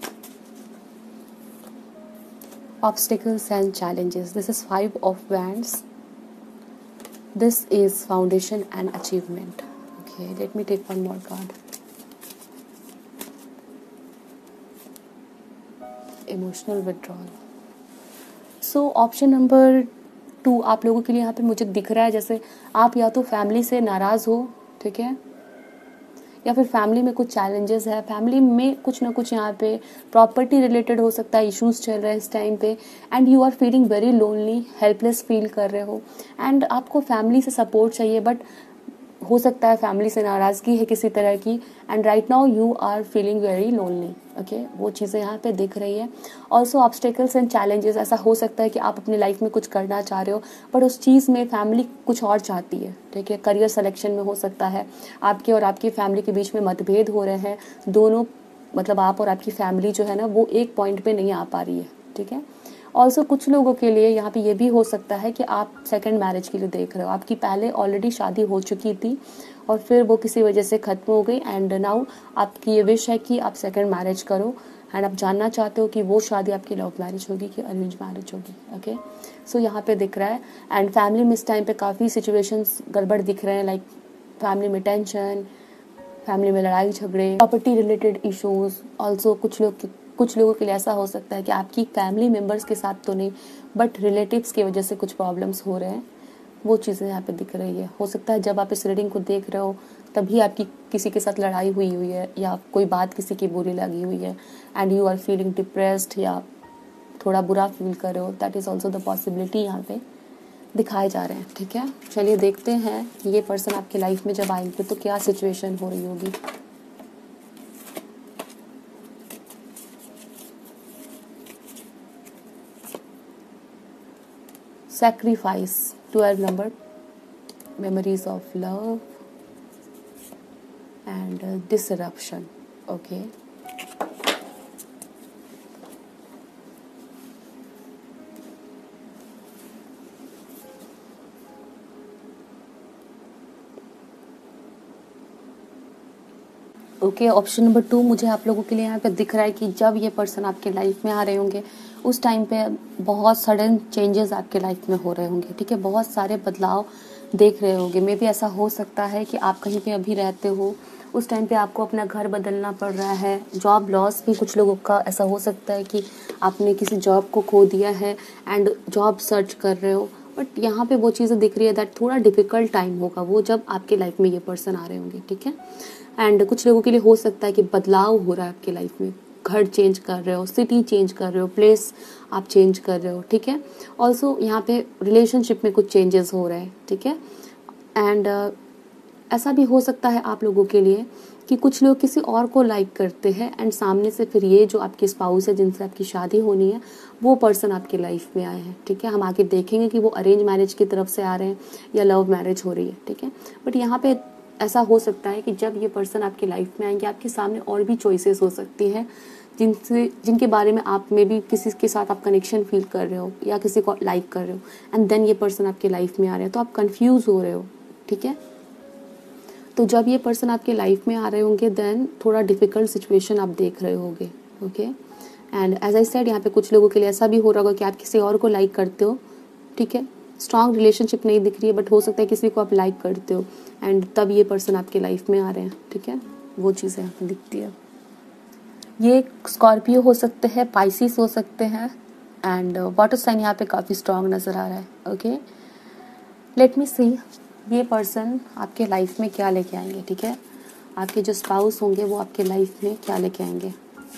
obstacles and challenges. This is five of wands. This is foundation and achievement. Okay, let me take one more card. Emotional withdrawal. So option number two आप लोगों के लिए यहाँ पे मुझे दिख रहा है जैसे आप या तो फैमिली से नाराज़ हो, ठीक है, या फिर फैमिली में कुछ चैलेंजेस है, फैमिली में कुछ ना कुछ यहाँ पे प्रॉपर्टी रिलेटेड हो सकता है, इश्यूज चल रहे हैं इस टाइम पे, and you are feeling very lonely, helpless feel कर रहे हो, एंड आपको फैमिली से सपोर्ट चाहिए, बट हो सकता है फैमिली से नाराज़गी है किसी तरह की, and right now you are feeling very lonely. Okay, वो चीज़ें यहाँ पे दिख रही है। ऑल्सो ऑब्स्टेकल्स एंड चैलेंजेस, ऐसा हो सकता है कि आप अपनी लाइफ में कुछ करना चाह रहे हो बट उस चीज़ में फैमिली कुछ और चाहती है, ठीक है। करियर सिलेक्शन में हो सकता है आपके और आपकी फैमिली के बीच में मतभेद हो रहे हैं, दोनों मतलब आप और आपकी फैमिली जो है ना वो एक पॉइंट पे नहीं आ पा रही है, ठीक है। ऑल्सो कुछ लोगों के लिए यहाँ पे ये भी हो सकता है कि आप सेकंड मैरिज के लिए देख रहे हो, आपकी पहले ऑलरेडी शादी हो चुकी थी और फिर वो किसी वजह से ख़त्म हो गई, एंड नाउ आपकी ये विश है कि आप सेकंड मैरिज करो, एंड आप जानना चाहते हो कि वो शादी आपकी लव मैरिज होगी कि अरेंज मैरिज होगी। ओके, सो यहाँ पे दिख रहा है, एंड फैमिली में इस टाइम पे काफ़ी सिचुएशंस गड़बड़ दिख रहे हैं, लाइक फैमिली में टेंशन, फैमिली में लड़ाई झगड़े, प्रॉपर्टी रिलेटेड इश्यूज। ऑल्सो कुछ लोग कुछ लोगों के लिए ऐसा हो सकता है कि आपकी फैमिली मेम्बर्स के साथ तो नहीं बट रिलेटिव्स की वजह से कुछ प्रॉब्लम्स हो रहे हैं, वो चीज़ें यहाँ पे दिख रही है। हो सकता है जब आप इस रीडिंग को देख रहे हो तभी आपकी किसी के साथ लड़ाई हुई हुई है या कोई बात किसी की बुरी लगी हुई है, and you are feeling depressed या थोड़ा बुरा फील कर रहे हो, that is also the possibility यहाँ पे दिखाए जा रहे हैं, ठीक है। चलिए देखते हैं ये पर्सन आपकी लाइफ में जब आएंगे तो क्या सिचुएशन हो रही होगी। Sacrifice, twelve number, memories of love and uh, disruption. Okay, okay option number two मुझे आप लोगों के लिए यहाँ पे दिख रहा है कि जब ये पर्सन आपके लाइफ में आ रहे होंगे उस टाइम पे बहुत सडन चेंजेस आपके लाइफ में हो रहे होंगे, ठीक है, बहुत सारे बदलाव देख रहे होंगे। मे बी ऐसा हो सकता है कि आप कहीं पे अभी रहते हो, उस टाइम पे आपको अपना घर बदलना पड़ रहा है, जॉब लॉस भी कुछ लोगों का ऐसा हो सकता है कि आपने किसी जॉब को खो दिया है एंड जॉब सर्च कर रहे हो, बट यहाँ पे वो चीज़ें दिख रही है दैट थोड़ा डिफिकल्ट टाइम होगा वो जब आपके लाइफ में ये पर्सन आ रहे होंगे, ठीक है। एंड कुछ लोगों के लिए हो सकता है कि बदलाव हो रहा है आपके लाइफ में, घर चेंज कर रहे हो, सिटी चेंज कर रहे हो, प्लेस आप चेंज कर रहे हो, ठीक है। ऑल्सो यहाँ पे रिलेशनशिप में कुछ चेंजेस हो रहे हैं, ठीक है। एंड uh, ऐसा भी हो सकता है आप लोगों के लिए कि कुछ लोग किसी और को लाइक करते हैं एंड सामने से फिर ये जो आपके स्पाउस है जिनसे आपकी शादी होनी है वो पर्सन आपकी लाइफ में आए हैं, ठीक है। हम आगे देखेंगे कि वो अरेंज मैरिज की तरफ से आ रहे हैं या लव मैरिज हो रही है, ठीक है। बट यहाँ पे ऐसा हो सकता है कि जब ये पर्सन आपकी लाइफ में आएंगे आपके सामने और भी चॉइसेस हो सकती हैं जिनसे जिनके बारे में आप में भी किसी के साथ आप कनेक्शन फील कर रहे हो या किसी को लाइक कर रहे हो, एंड देन ये पर्सन आपकी लाइफ में आ रहे हैं तो आप कंफ्यूज हो रहे हो, ठीक है। तो जब ये पर्सन आपके लाइफ में आ रहे होंगे देन थोड़ा डिफिकल्ट सिचुएशन आप देख रहे होगे, okay. And as I said यहाँ पे कुछ लोगों के लिए ऐसा भी हो रहा होगा कि आप किसी और को लाइक करते हो, ठीक है। स्ट्रॉन्ग रिलेशनशिप नहीं दिख रही है बट हो सकता है किसी को आप लाइक करते हो एंड तब ये पर्सन आपके लाइफ में आ रहे हैं, ठीक है। वो चीज़ें यहाँ पे दिखती है। ये स्कॉर्पियो हो सकते हैं, पाइसिस हो सकते हैं, एंड वाटर साइन यहाँ पे काफ़ी स्ट्रॉन्ग नज़र आ रहा है, ओके। लेट मी सी ये पर्सन आपके लाइफ में क्या लेके आएंगे, ठीक है। आपके जो स्पाउस होंगे वो आपके लाइफ में क्या लेके आएंगे।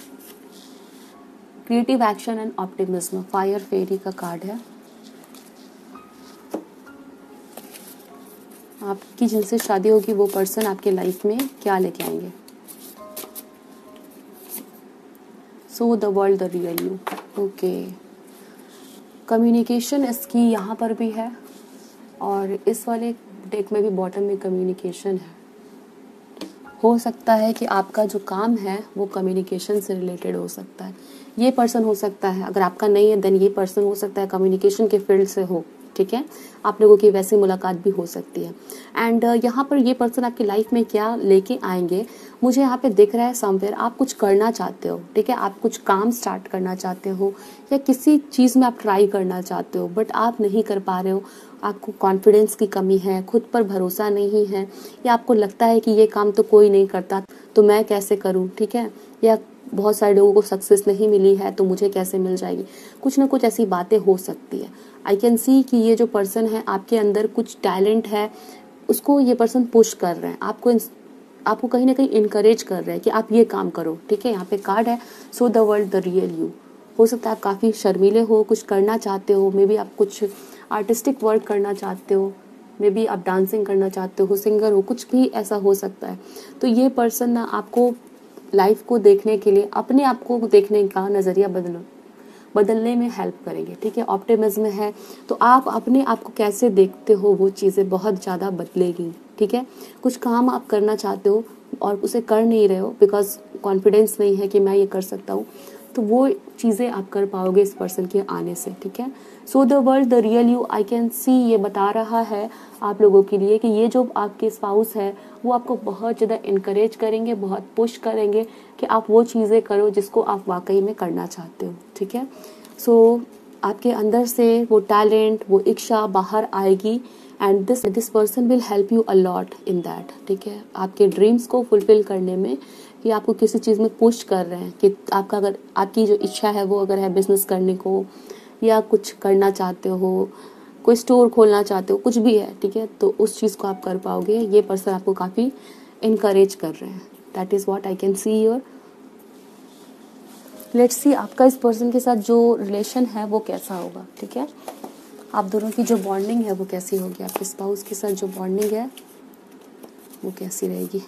Creative action and optimism, fire fairy का कार्ड है। आपकी जिनसे शादी होगी वो पर्सन आपके लाइफ में क्या लेके आएंगे। So the world the real you, okay. Communication इसकी यहाँ पर भी है और इस वाले डेक में भी बॉटम में कम्युनिकेशन है। हो सकता है कि आपका जो काम है वो कम्युनिकेशन से रिलेटेड हो सकता है। ये पर्सन हो सकता है, अगर आपका नहीं है देन ये पर्सन हो सकता है कम्युनिकेशन के फील्ड से हो, ठीक है, आप लोगों की वैसी मुलाकात भी हो सकती है। एंड uh, यहाँ पर ये पर्सन आपकी लाइफ में क्या लेके आएंगे, मुझे यहाँ पे दिख रहा है समवेयर आप कुछ करना चाहते हो, ठीक है, आप कुछ काम स्टार्ट करना चाहते हो या किसी चीज़ में आप ट्राई करना चाहते हो बट आप नहीं कर पा रहे हो, आपको कॉन्फिडेंस की कमी है, खुद पर भरोसा नहीं है, या आपको लगता है कि ये काम तो कोई नहीं करता तो मैं कैसे करूँ, ठीक है, या बहुत सारे लोगों को सक्सेस नहीं मिली है तो मुझे कैसे मिल जाएगी, कुछ ना कुछ ऐसी बातें हो सकती है। आई कैन सी कि ये जो पर्सन है आपके अंदर कुछ टैलेंट है, उसको ये पर्सन पुश कर रहे हैं, आपको आपको कहीं ना कहीं इनकरेज कर रहे हैं कि आप ये काम करो, ठीक है। यहाँ पे कार्ड है so the world the real you. हो सकता है आप काफ़ी शर्मीले हो, कुछ करना चाहते हो, मे बी आप कुछ आर्टिस्टिक वर्क करना चाहते हो, मे बी आप डांसिंग करना चाहते हो, सिंगर हो, कुछ भी ऐसा हो सकता है। तो ये पर्सन ना आपको लाइफ को देखने के लिए, अपने आप को देखने का नज़रिया बदलो बदलने में हेल्प करेंगे, ठीक है। ऑप्टिमिज्म है तो आप अपने आप को कैसे देखते हो वो चीज़ें बहुत ज़्यादा बदलेगी, ठीक है। कुछ काम आप करना चाहते हो और उसे कर नहीं रहे हो बिकॉज कॉन्फिडेंस नहीं है कि मैं ये कर सकता हूँ, तो वो चीज़ें आप कर पाओगे इस पर्सन के आने से, ठीक है। So the world the real you, I can see ये बता रहा है आप लोगों के लिए कि ये जो आपके स्पाउस है वो आपको बहुत ज़्यादा इनकरेज करेंगे, बहुत पुश करेंगे कि आप वो चीज़ें करो जिसको आप वाकई में करना चाहते हो, ठीक है। सो so, आपके अंदर से वो टैलेंट, वो इच्छा बाहर आएगी and this this person will help you a lot in that, ठीक है, आपके ड्रीम्स को फुलफिल करने में। कि आपको किसी चीज़ में पुश कर रहे हैं कि आपका अगर आपकी जो इच्छा है वो अगर है बिजनेस करने को या कुछ करना चाहते हो, कोई स्टोर खोलना चाहते हो, कुछ भी है, ठीक है, तो उस चीज़ को आप कर पाओगे। ये पर्सन आपको काफ़ी इनकरेज कर रहे हैं, that is what I can see your. Let's see आपका इस पर्सन के साथ जो रिलेशन है वो कैसा होगा, ठीक है, आप दोनों की जो बॉन्डिंग है वो कैसी होगी, आपके स्पाउस के साथ जो बॉन्डिंग है वो कैसी रहेगी।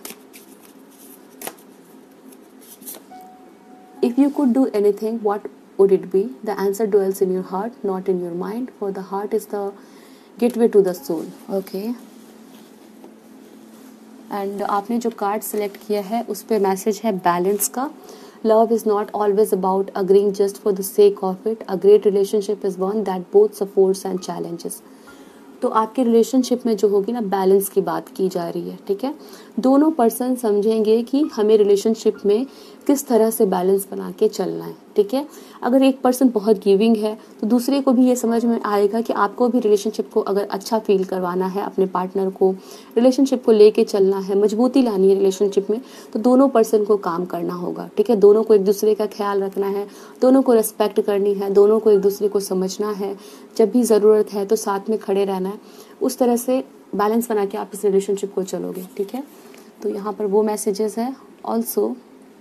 If you could do anything, what would it be? The answer dwells in your heart, not in your mind, for the heart is the gateway to the soul. Okay. And आपने जो card select किया है उस पे message है balance का। Love is not always about agreeing just for the sake of it. A great relationship is one that both supports and challenges. तो आपके रिलेशनशिप में जो होगी ना, बैलेंस की बात की जा रही है, ठीक है। दोनों पर्सन समझेंगे कि हमें रिलेशनशिप में किस तरह से बैलेंस बना के चलना है, ठीक है। अगर एक पर्सन बहुत गिविंग है तो दूसरे को भी ये समझ में आएगा कि आपको भी रिलेशनशिप को अगर अच्छा फील करवाना है, अपने पार्टनर को रिलेशनशिप को लेके चलना है, मजबूती लानी है रिलेशनशिप में, तो दोनों पर्सन को काम करना होगा, ठीक है। दोनों को एक दूसरे का ख्याल रखना है, दोनों को रिस्पेक्ट करनी है, दोनों को एक दूसरे को समझना है, जब भी ज़रूरत है तो साथ में खड़े रहना है। उस तरह से बैलेंस बना के आप इस रिलेशनशिप को चलोगे, ठीक है। तो यहाँ पर वो मैसेजेस है। ऑल्सो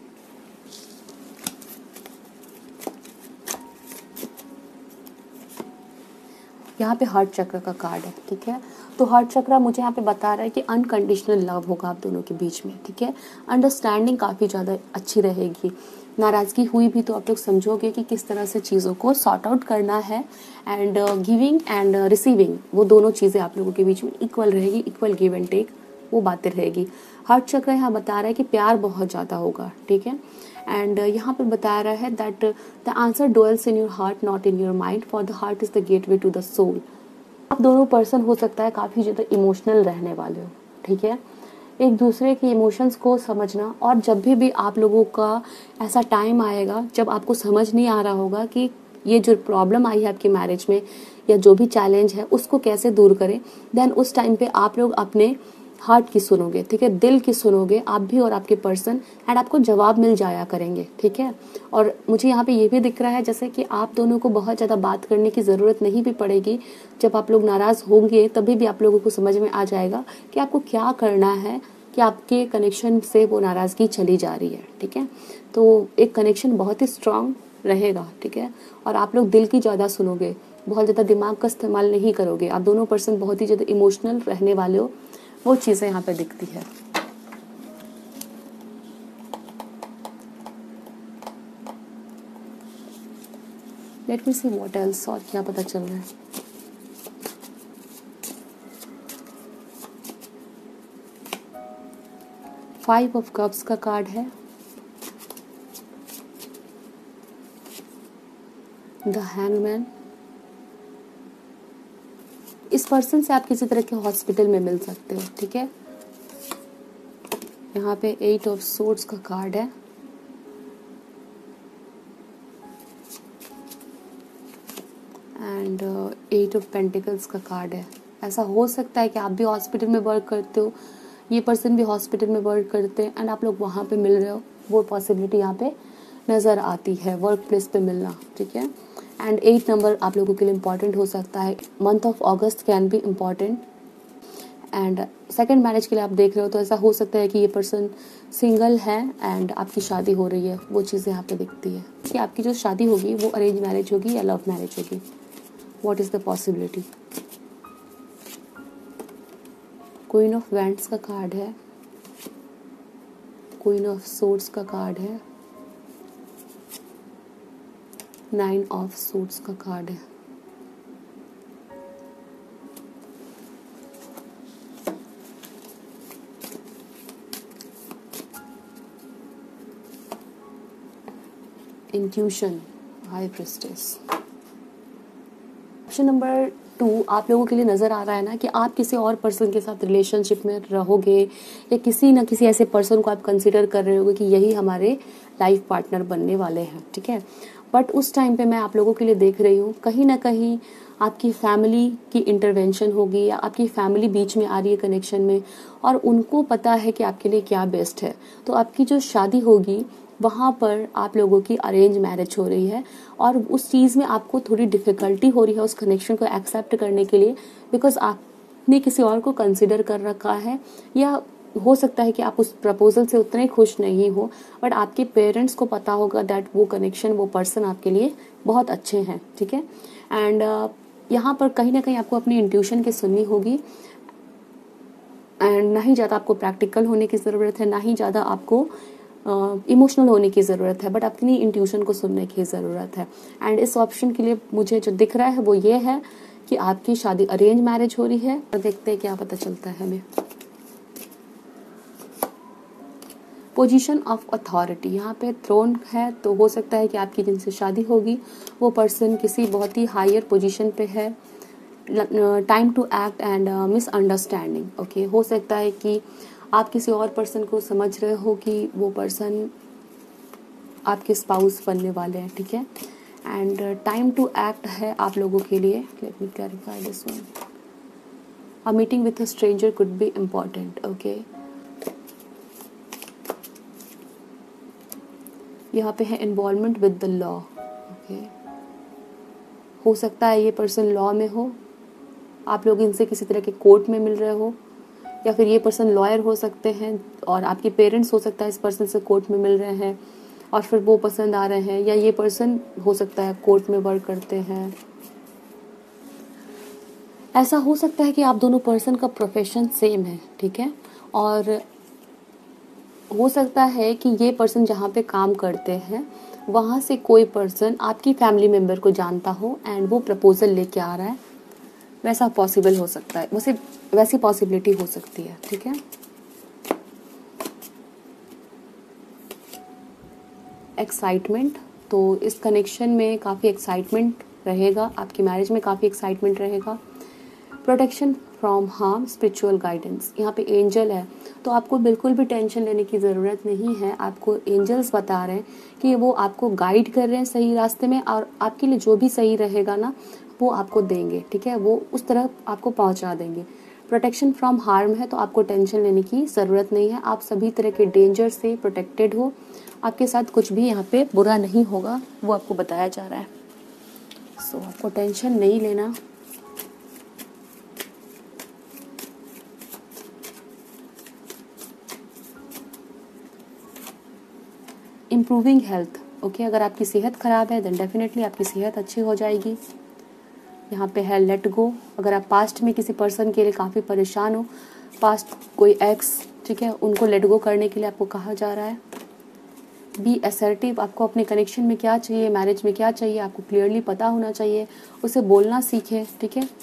यहाँ पे हार्ट चक्र का कार्ड है, ठीक है। तो हार्ट चक्र मुझे यहाँ पे बता रहा है कि अनकंडीशनल लव होगा आप दोनों के बीच में, ठीक है। अंडरस्टैंडिंग काफ़ी ज़्यादा अच्छी रहेगी। नाराज़गी हुई भी तो आप लोग समझोगे कि किस तरह से चीज़ों को सॉर्ट आउट करना है। एंड गिविंग एंड रिसीविंग, वो दोनों चीज़ें आप लोगों के बीच में इक्वल रहेगी, इक्वल गिव एंड टेक वो बातें रहेगी। हार्ट चक्र यहाँ बता रहा है कि प्यार बहुत ज़्यादा होगा, ठीक है। एंड uh, यहाँ पर बता रहा है that the answer dwells in your heart not in your mind, for the heart is the gateway to the soul. आप दोनों पर्सन हो सकता है काफ़ी ज़्यादा इमोशनल रहने वाले हो, ठीक है। एक दूसरे के इमोशंस को समझना, और जब भी भी आप लोगों का ऐसा टाइम आएगा जब आपको समझ नहीं आ रहा होगा कि ये जो प्रॉब्लम आई है आपकी मैरिज में या जो भी चैलेंज है उसको कैसे दूर करें, देन उस टाइम पे आप लोग अपने हार्ट की सुनोगे, ठीक है, दिल की सुनोगे आप भी और आपके पर्सन, एंड आपको जवाब मिल जाया करेंगे, ठीक है। और मुझे यहाँ पे ये भी दिख रहा है जैसे कि आप दोनों को बहुत ज़्यादा बात करने की ज़रूरत नहीं भी पड़ेगी। जब आप लोग नाराज़ होंगे तभी भी आप लोगों को समझ में आ जाएगा कि आपको क्या करना है, कि आपके कनेक्शन से वो नाराज़गी चली जा रही है, ठीक है। तो एक कनेक्शन बहुत ही स्ट्रांग रहेगा, ठीक है। और आप लोग दिल की ज़्यादा सुनोगे, बहुत ज़्यादा दिमाग का इस्तेमाल नहीं करोगे। आप दोनों पर्सन बहुत ही ज़्यादा इमोशनल रहने वाले हो, वो चीज़ें यहाँ पे दिखती है। Let me see what else, और क्या पता चल रहा है। फाइव ऑफ कप्स का कार्ड है, द हैंगमैन, पर्सन से आप किसी तरह के हॉस्पिटल में मिल सकते हो, ठीक है। यहाँ पे एट ऑफ सोर्ड्स का कार्ड है एंड एट ऑफ पेंटिकल्स का कार्ड है। ऐसा हो सकता है कि आप भी हॉस्पिटल में वर्क करते हो, ये पर्सन भी हॉस्पिटल में वर्क करते हैं एंड आप लोग वहाँ पे मिल रहे हो, वो पॉसिबिलिटी यहाँ पे नज़र आती है, वर्क प्लेस पे मिलना, ठीक है। एंड एट नंबर आप लोगों के लिए इम्पॉर्टेंट हो सकता है। Month of August can be important and second marriage के लिए आप देख रहे हो तो ऐसा हो सकता है कि ये पर्सन सिंगल है एंड आपकी शादी हो रही है, वो चीज़ें यहाँ पे दिखती है कि आपकी जो शादी होगी वो अरेंज मैरिज होगी या लव मैरिज होगी। What is the possibility? Queen of wands का कार्ड है, क्वीन ऑफ सोर्ड्स का कार्ड है, नाइन ऑफ सोर्ड्स का कार्ड है। Intuition, high priestess. Option number two आप लोगों के लिए नज़र आ रहा है ना कि आप किसी और पर्सन के साथ रिलेशनशिप में रहोगे या किसी ना किसी ऐसे पर्सन को आप कंसिडर कर रहे होगे कि यही हमारे लाइफ पार्टनर बनने वाले हैं, ठीक है। बट उस टाइम पे मैं आप लोगों के लिए देख रही हूँ कहीं ना कहीं आपकी फैमिली की इंटरवेंशन होगी या आपकी फैमिली बीच में आ रही है कनेक्शन में और उनको पता है कि आपके लिए क्या बेस्ट है। तो आपकी जो शादी होगी वहाँ पर आप लोगों की अरेंज मैरिज हो रही है और उस चीज़ में आपको थोड़ी डिफ़िकल्टी हो रही है उस कनेक्शन को एक्सेप्ट करने के लिए, बिकॉज आपने किसी और को कंसिडर कर रखा है या हो सकता है कि आप उस प्रपोजल से उतने खुश नहीं हो, बट आपके पेरेंट्स को पता होगा दैट वो कनेक्शन, वो पर्सन आपके लिए बहुत अच्छे हैं, ठीक है। एंड uh, यहाँ पर कहीं ना कहीं आपको अपनी इंट्यूशन की सुननी होगी एंड ना ही ज़्यादा आपको प्रैक्टिकल होने की ज़रूरत है, ना ही ज़्यादा आपको इमोशनल uh, होने की ज़रूरत है, बट अपनी इंट्यूशन को सुनने की ज़रूरत है। एंड इस ऑप्शन के लिए मुझे जो दिख रहा है वो ये है कि आपकी शादी अरेंज मैरिज हो रही है और देखते हैं क्या पता चलता है हमें। पोजीशन ऑफ अथॉरिटी, यहाँ पे थ्रोन है तो हो सकता है कि आपकी जिनसे शादी होगी वो पर्सन किसी बहुत ही हायर पोजीशन पे है। Time to act and misunderstanding, okay, हो सकता है कि आप किसी और पर्सन को समझ रहे हो कि वो पर्सन आपके स्पाउस बनने वाले हैं, ठीक है। एंड टाइम टू एक्ट है आप लोगों के लिए। Let me clarify this one. A meeting with a stranger could be important, okay. यहाँ पे है involvement with the law, okay. हो सकता है ये पर्सन लॉ में हो, आप लोग इनसे किसी तरह के कोर्ट में मिल रहे हो, या फिर ये पर्सन लॉयर हो सकते हैं और आपके पेरेंट्स हो सकता है इस पर्सन से कोर्ट में मिल रहे हैं और फिर वो पसंद आ रहे हैं, या ये पर्सन हो सकता है कोर्ट में वर्क करते हैं। ऐसा हो सकता है कि आप दोनों पर्सन का प्रोफेशन सेम है, ठीक है। और हो सकता है कि ये पर्सन जहाँ पे काम करते हैं वहाँ से कोई पर्सन आपकी फैमिली मेम्बर को जानता हो एंड वो प्रपोजल लेके आ रहा है, वैसा पॉसिबल हो सकता है, वैसे वैसी पॉसिबिलिटी हो सकती है, ठीक है। एक्साइटमेंट, तो इस कनेक्शन में काफ़ी एक्साइटमेंट रहेगा, आपकी मैरिज में काफ़ी एक्साइटमेंट रहेगा। Protection from harm, spiritual guidance, यहाँ पे एंजल है तो आपको बिल्कुल भी टेंशन लेने की ज़रूरत नहीं है। आपको एंजल्स बता रहे हैं कि वो आपको गाइड कर रहे हैं सही रास्ते में और आपके लिए जो भी सही रहेगा ना वो आपको देंगे, ठीक है, वो उस तरह आपको पहुंचा देंगे। प्रोटेक्शन फ्रॉम हार्म है तो आपको टेंशन लेने की ज़रूरत नहीं है, आप सभी तरह के डेंजर से प्रोटेक्टेड हो, आपके साथ कुछ भी यहाँ पे बुरा नहीं होगा, वो आपको बताया जा रहा है। सो so, आपको टेंशन नहीं लेना। इम्प्रूविंग हेल्थ, ओके, अगर आपकी सेहत ख़राब है देन डेफिनेटली आपकी सेहत अच्छी हो जाएगी। यहाँ पे है लेट गो, अगर आप पास्ट में किसी पर्सन के लिए काफ़ी परेशान हो, पास्ट कोई एक्स, ठीक है, उनको लेट गो करने के लिए आपको कहा जा रहा है। बी असर्टिव, आपको अपने कनेक्शन में क्या चाहिए, मैरिज में क्या चाहिए, आपको क्लियरली पता होना चाहिए, उसे बोलना सीखें, ठीक है।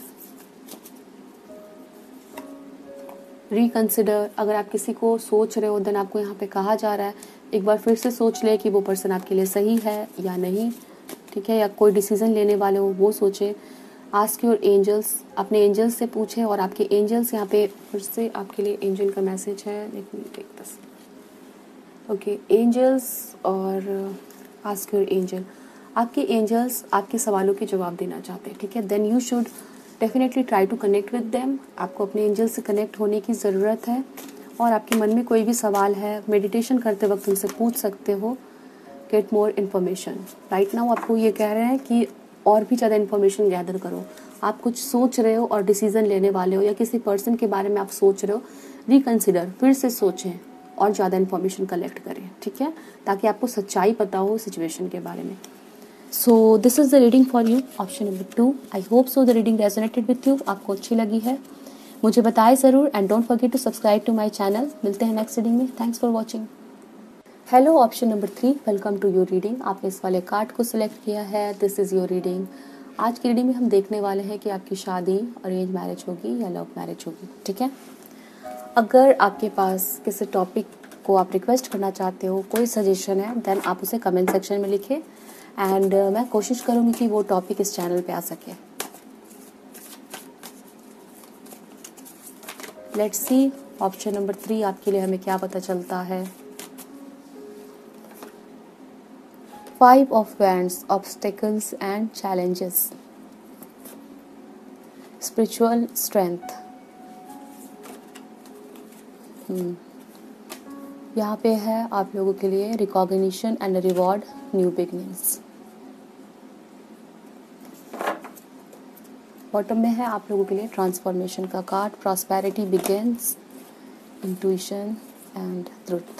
रिकंसिडर, अगर आप किसी को सोच रहे हो देन आपको यहाँ पे कहा जा रहा है एक बार फिर से सोच ले कि वो पर्सन आपके लिए सही है या नहीं, ठीक है, या कोई डिसीजन लेने वाले हो वो सोचे। आस्क योर एंजल्स, अपने एंजल्स से पूछें और आपके एंजल्स यहाँ पे फिर से आपके लिए एंजल का मैसेज है। Let me take this. Okay angels और आस्क योर एंजल, आपके एंजल्स आपके सवालों के जवाब देना चाहते हैं, ठीक है। Then you should definitely try to connect with them. आपको अपने एंजल से कनेक्ट होने की ज़रूरत है और आपके मन में कोई भी सवाल है मेडिटेशन करते वक्त उनसे पूछ सकते हो। Get more information. Right now आपको ये कह रहे हैं कि और भी ज़्यादा इन्फॉर्मेशन गैदर करो। आप कुछ सोच रहे हो और डिसीजन लेने वाले हो या किसी पर्सन के बारे में आप सोच रहे हो, रिकन्सिडर, फिर से सोचें और ज़्यादा इन्फॉर्मेशन कलेक्ट करें, ठीक है, ताकि आपको सच्चाई पता हो सिचुएशन के बारे में। So this is the reading for you, option number two. I hope so the reading resonated with you, आपको अच्छी लगी है, मुझे बताएं ज़रूर and don't forget to subscribe to my channel. मिलते हैं नेक्स्ट रीडिंग में। Thanks for watching. Hello option number three, welcome to your reading. आपने इस वाले कार्ड को सिलेक्ट किया है। This is your reading. आज की रीडिंग में हम देखने वाले हैं कि आपकी शादी अरेंज मैरिज होगी या लव मैरिज होगी, ठीक है। अगर आपके पास किसी टॉपिक को आप रिक्वेस्ट करना चाहते हो, कोई सजेशन है, देन आप उसे कमेंट सेक्शन में लिखें एंड uh, मैं कोशिश करूँगी कि वो टॉपिक इस चैनल पे आ सके। Let's see option number three आपके लिए हमें क्या पता चलता है। Five of wands, obstacles and challenges, spiritual strength. यहाँ पे है आप लोगों के लिए recognition and reward, new beginnings. Bottom में है आप लोगों के लिए ट्रांसफॉर्मेशन का card, prosperity begins, intuition and truth.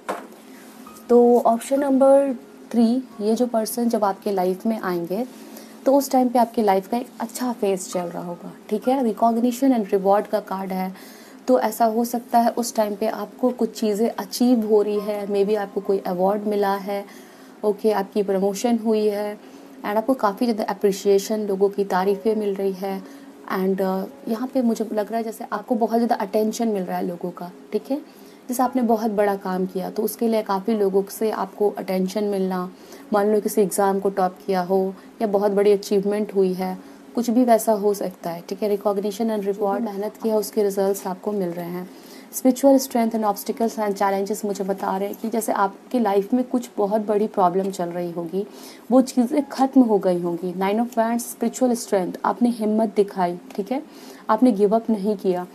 तो ऑप्शन नंबर थ्री, ये जो पर्सन जब आपके लाइफ में आएंगे तो उस टाइम पे आपके लाइफ का एक अच्छा फेज चल रहा होगा, ठीक है। रिकॉग्निशन एंड रिवॉर्ड का कार्ड है, तो ऐसा हो सकता है उस टाइम पे आपको कुछ चीज़ें अचीव हो रही है, मे बी आपको कोई अवार्ड मिला है, ओके okay, आपकी प्रमोशन हुई है एंड आपको काफ़ी ज़्यादा अप्रिशिएशन, लोगों की तारीफ़ें मिल रही है एंड uh, यहाँ पे मुझे लग रहा है जैसे आपको बहुत ज़्यादा अटेंशन मिल रहा है लोगों का, ठीक है। जैसे आपने बहुत बड़ा काम किया तो उसके लिए काफ़ी लोगों से आपको अटेंशन मिलना, मान लो किसी एग्ज़ाम को टॉप किया हो या बहुत बड़ी अचीवमेंट हुई है, कुछ भी वैसा हो सकता है, ठीक है। रिकॉग्निशन एंड रिवॉर्ड, मेहनत की है उसके रिजल्ट्स आपको मिल रहे हैं। Spiritual strength and obstacles and challenges मुझे बता रहे हैं कि जैसे आपकी लाइफ में कुछ बहुत बड़ी प्रॉब्लम चल रही होगी, वो चीज़ें खत्म हो गई होंगी। Nine of wands, spiritual strength, आपने हिम्मत दिखाई, ठीक है, आपने गिव अप नहीं किया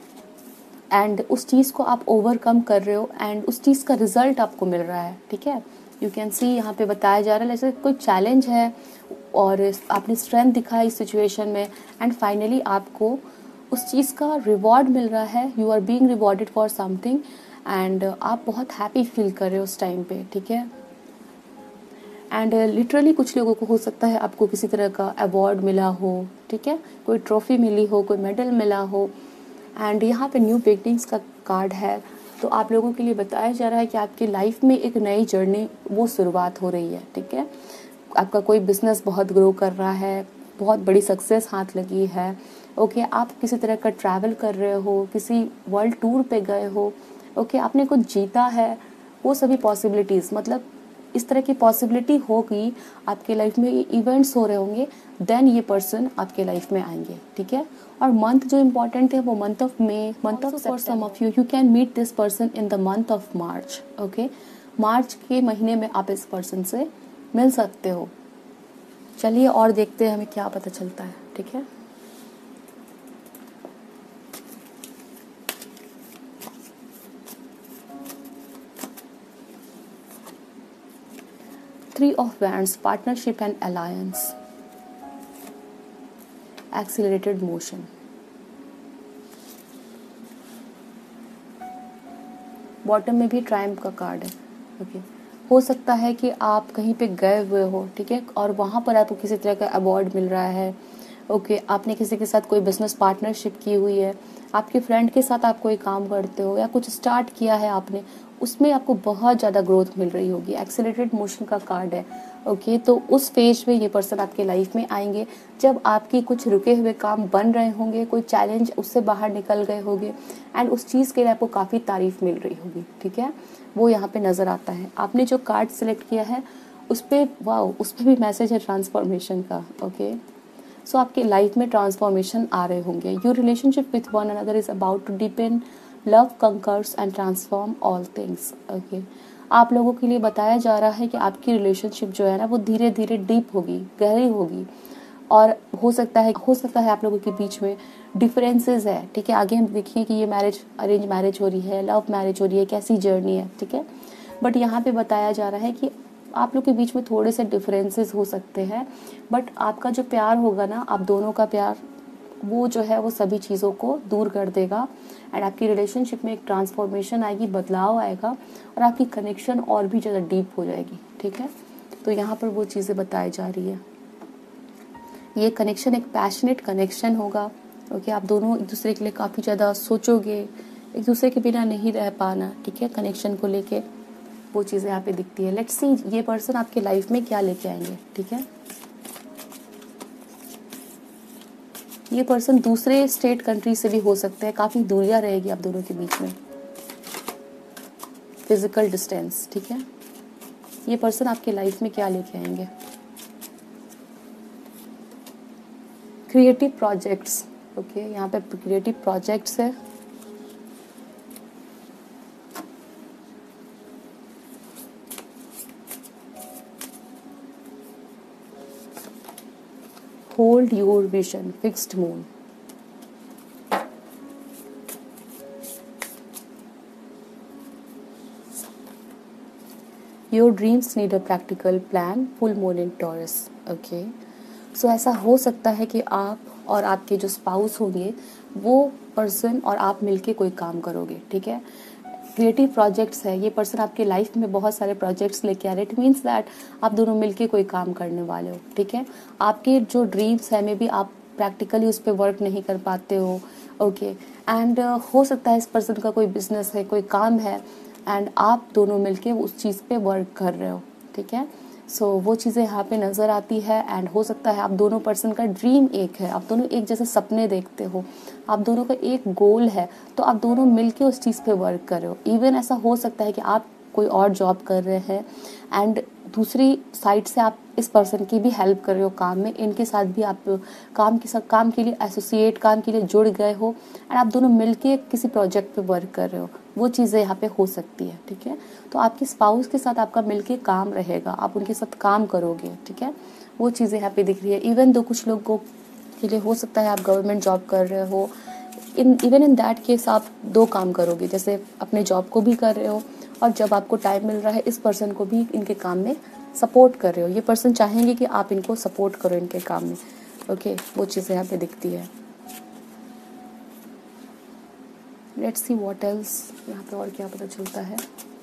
एंड उस चीज़ को आप ओवरकम कर रहे हो एंड उस चीज़ का रिजल्ट आपको मिल रहा है, ठीक है। यू कैन सी यहाँ पे बताया जा रहा है जैसे कोई चैलेंज है और आपने स्ट्रेंथ दिखाई इस सिचुएशन में एंड फाइनली आपको उस चीज़ का रिवॉर्ड मिल रहा है। You are being rewarded for something and आप बहुत हैप्पी फील कर रहे हो उस टाइम पे, ठीक है। एंड लिटरली कुछ लोगों को हो सकता है आपको किसी तरह का अवार्ड मिला हो, ठीक है, कोई ट्रॉफी मिली हो, कोई मेडल मिला हो एंड यहाँ पे न्यू बिगनिंग्स का कार्ड है। तो आप लोगों के लिए बताया जा रहा है कि आपकी लाइफ में एक नई जर्नी वो शुरुआत हो रही है, ठीक है। आपका कोई बिजनेस बहुत ग्रो कर रहा है, बहुत बड़ी सक्सेस हाथ लगी है, ओके okay, आप किसी तरह का ट्रैवल कर रहे हो, किसी वर्ल्ड टूर पे गए हो, ओके okay, आपने कुछ जीता है, वो सभी पॉसिबिलिटीज़, मतलब इस तरह की पॉसिबिलिटी होगी आपके लाइफ में, इवेंट्स हो रहे होंगे, देन ये पर्सन आपके लाइफ में आएंगे, ठीक है। और मंथ जो इम्पोर्टेंट है वो month of May, month of for some of you you can meet this person in the month of March, okay. मार्च के महीने में आप इस पर्सन से मिल सकते हो। चलिए और देखते हैं हमें क्या पता चलता है, ठीक है। Three of Wands, partnership and alliance, accelerated motion. Bottom में भी ट्रायम्फ का कार्ड है, ओके। हो सकता है कि आप कहीं पे गए हुए हो, ठीक है, और वहाँ पर आपको किसी तरह का अवार्ड मिल रहा है, ओके। आपने किसी के साथ कोई बिजनेस पार्टनरशिप की हुई है, आपके फ्रेंड के साथ आप कोई काम करते हो या कुछ स्टार्ट किया है आपने, उसमें आपको बहुत ज़्यादा ग्रोथ मिल रही होगी। एक्सेलरेटेड मोशन का कार्ड है, ओके। तो उस फेज में ये पर्सन आपके लाइफ में आएंगे जब आपकी कुछ रुके हुए काम बन रहे होंगे, कोई चैलेंज उससे बाहर निकल गए होंगे एंड उस चीज़ के लिए आपको काफ़ी तारीफ मिल रही होगी, ठीक है। वो यहाँ पे नज़र आता है। आपने जो कार्ड सेलेक्ट किया है उस पर, वाओ, उस पर भी मैसेज है ट्रांसफॉर्मेशन का, ओके। सो आपके लाइफ में ट्रांसफॉर्मेशन आ रहे होंगे। Your relationship with one another is about to depend, love conquers and transform all things. Okay, आप लोगों के लिए बताया जा रहा है कि आपकी रिलेशनशिप जो है ना वो धीरे धीरे डीप होगी, गहरी होगी, और हो सकता है हो सकता है आप लोगों के बीच में डिफरेंसेस है। ठीक है, आगे हम देखिए कि ये मैरिज अरेंज मैरिज हो रही है, लव मैरिज हो रही है, कैसी जर्नी है। ठीक है, बट यहाँ पे बताया जा रहा है कि आप लोग के बीच में थोड़े से डिफरेंसेस हो सकते हैं, बट आपका जो प्यार होगा ना, आप दोनों का प्यार, वो जो है वो सभी चीज़ों को दूर कर देगा एंड आपकी रिलेशनशिप में एक ट्रांसफॉर्मेशन आएगी, बदलाव आएगा और आपकी कनेक्शन और भी ज़्यादा डीप हो जाएगी। ठीक है, तो यहाँ पर वो चीज़ें बताई जा रही है। ये कनेक्शन एक पैशनेट कनेक्शन होगा। ओके, आप दोनों एक दूसरे के लिए काफ़ी ज़्यादा सोचोगे, एक दूसरे के बिना नहीं रह पाना। ठीक है, कनेक्शन को लेके वो चीज़ें यहाँ पे दिखती है। लेट्स सी ये पर्सन आपके लाइफ में क्या लेके आएंगे। ठीक है, ये पर्सन दूसरे स्टेट कंट्री से भी हो सकते हैं, काफ़ी दूरियां रहेगी आप दोनों के बीच में, फिजिकल डिस्टेंस। ठीक है, ये पर्सन आपके लाइफ में क्या लेके आएंगे। Creative projects. ओके, यहाँ पे क्रिएटिव प्रोजेक्ट्स है। Hold your vision, fixed moon. Your dreams need a practical plan, full moon in Taurus. Okay, so ऐसा हो सकता है कि आप और आपके जो स्पाउस होंगे वो पर्सन और आप मिलके कोई काम करोगे। ठीक है, क्रिएटिव प्रोजेक्ट्स है, ये पर्सन आपके लाइफ में बहुत सारे प्रोजेक्ट्स लेके आ रहे हैं। इट मीन्स दैट आप दोनों मिलके कोई काम करने वाले हो। ठीक है, आपके जो ड्रीम्स है मे बी आप प्रैक्टिकली उस पर वर्क नहीं कर पाते हो। ओके, एंड हो सकता है इस पर्सन का कोई बिजनेस है, कोई काम है एंड आप दोनों मिलके उस चीज़ पे वर्क कर रहे हो। ठीक है, सो so, वो चीज़ें यहाँ पे नज़र आती है एंड हो सकता है आप दोनों पर्सन का ड्रीम एक है, आप दोनों एक जैसे सपने देखते हो, आप दोनों का एक गोल है, तो आप दोनों मिलके उस चीज़ पे वर्क कर रहे हो। इवन ऐसा हो सकता है कि आप कोई और जॉब कर रहे हैं एंड दूसरी साइड से आप इस पर्सन की भी हेल्प कर रहे हो काम में, इनके साथ भी आप काम के साथ काम के लिए एसोसिएट, काम के लिए जुड़ गए हो एंड आप दोनों मिलके किसी प्रोजेक्ट पे वर्क कर रहे हो। वो चीज़ें यहाँ पे हो सकती है। ठीक है, तो आपके स्पाउस के साथ आपका मिलके काम रहेगा, आप उनके साथ काम करोगे। ठीक है, वो चीज़ें यहाँ पे दिख रही है। इवन दो कुछ लोगों के लिए हो सकता है आप गवर्नमेंट जॉब कर रहे हो, in even in that case आप दो काम करोगे, जैसे अपने जॉब को भी कर रहे हो और जब आपको टाइम मिल रहा है इस पर्सन को भी इनके काम में सपोर्ट कर रहे हो। ये पर्सन चाहेंगे कि आप इनको सपोर्ट करो इनके काम में। ओके, वो चीज़ें यहाँ पे दिखती है। लेट्स सी व्हाट एल्स, यहाँ पे और क्या पता चलता है।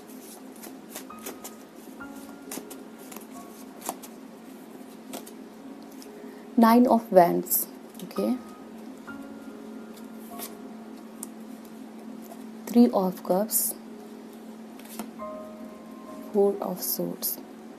Nine of wands. Okay, three of cups, four of swords.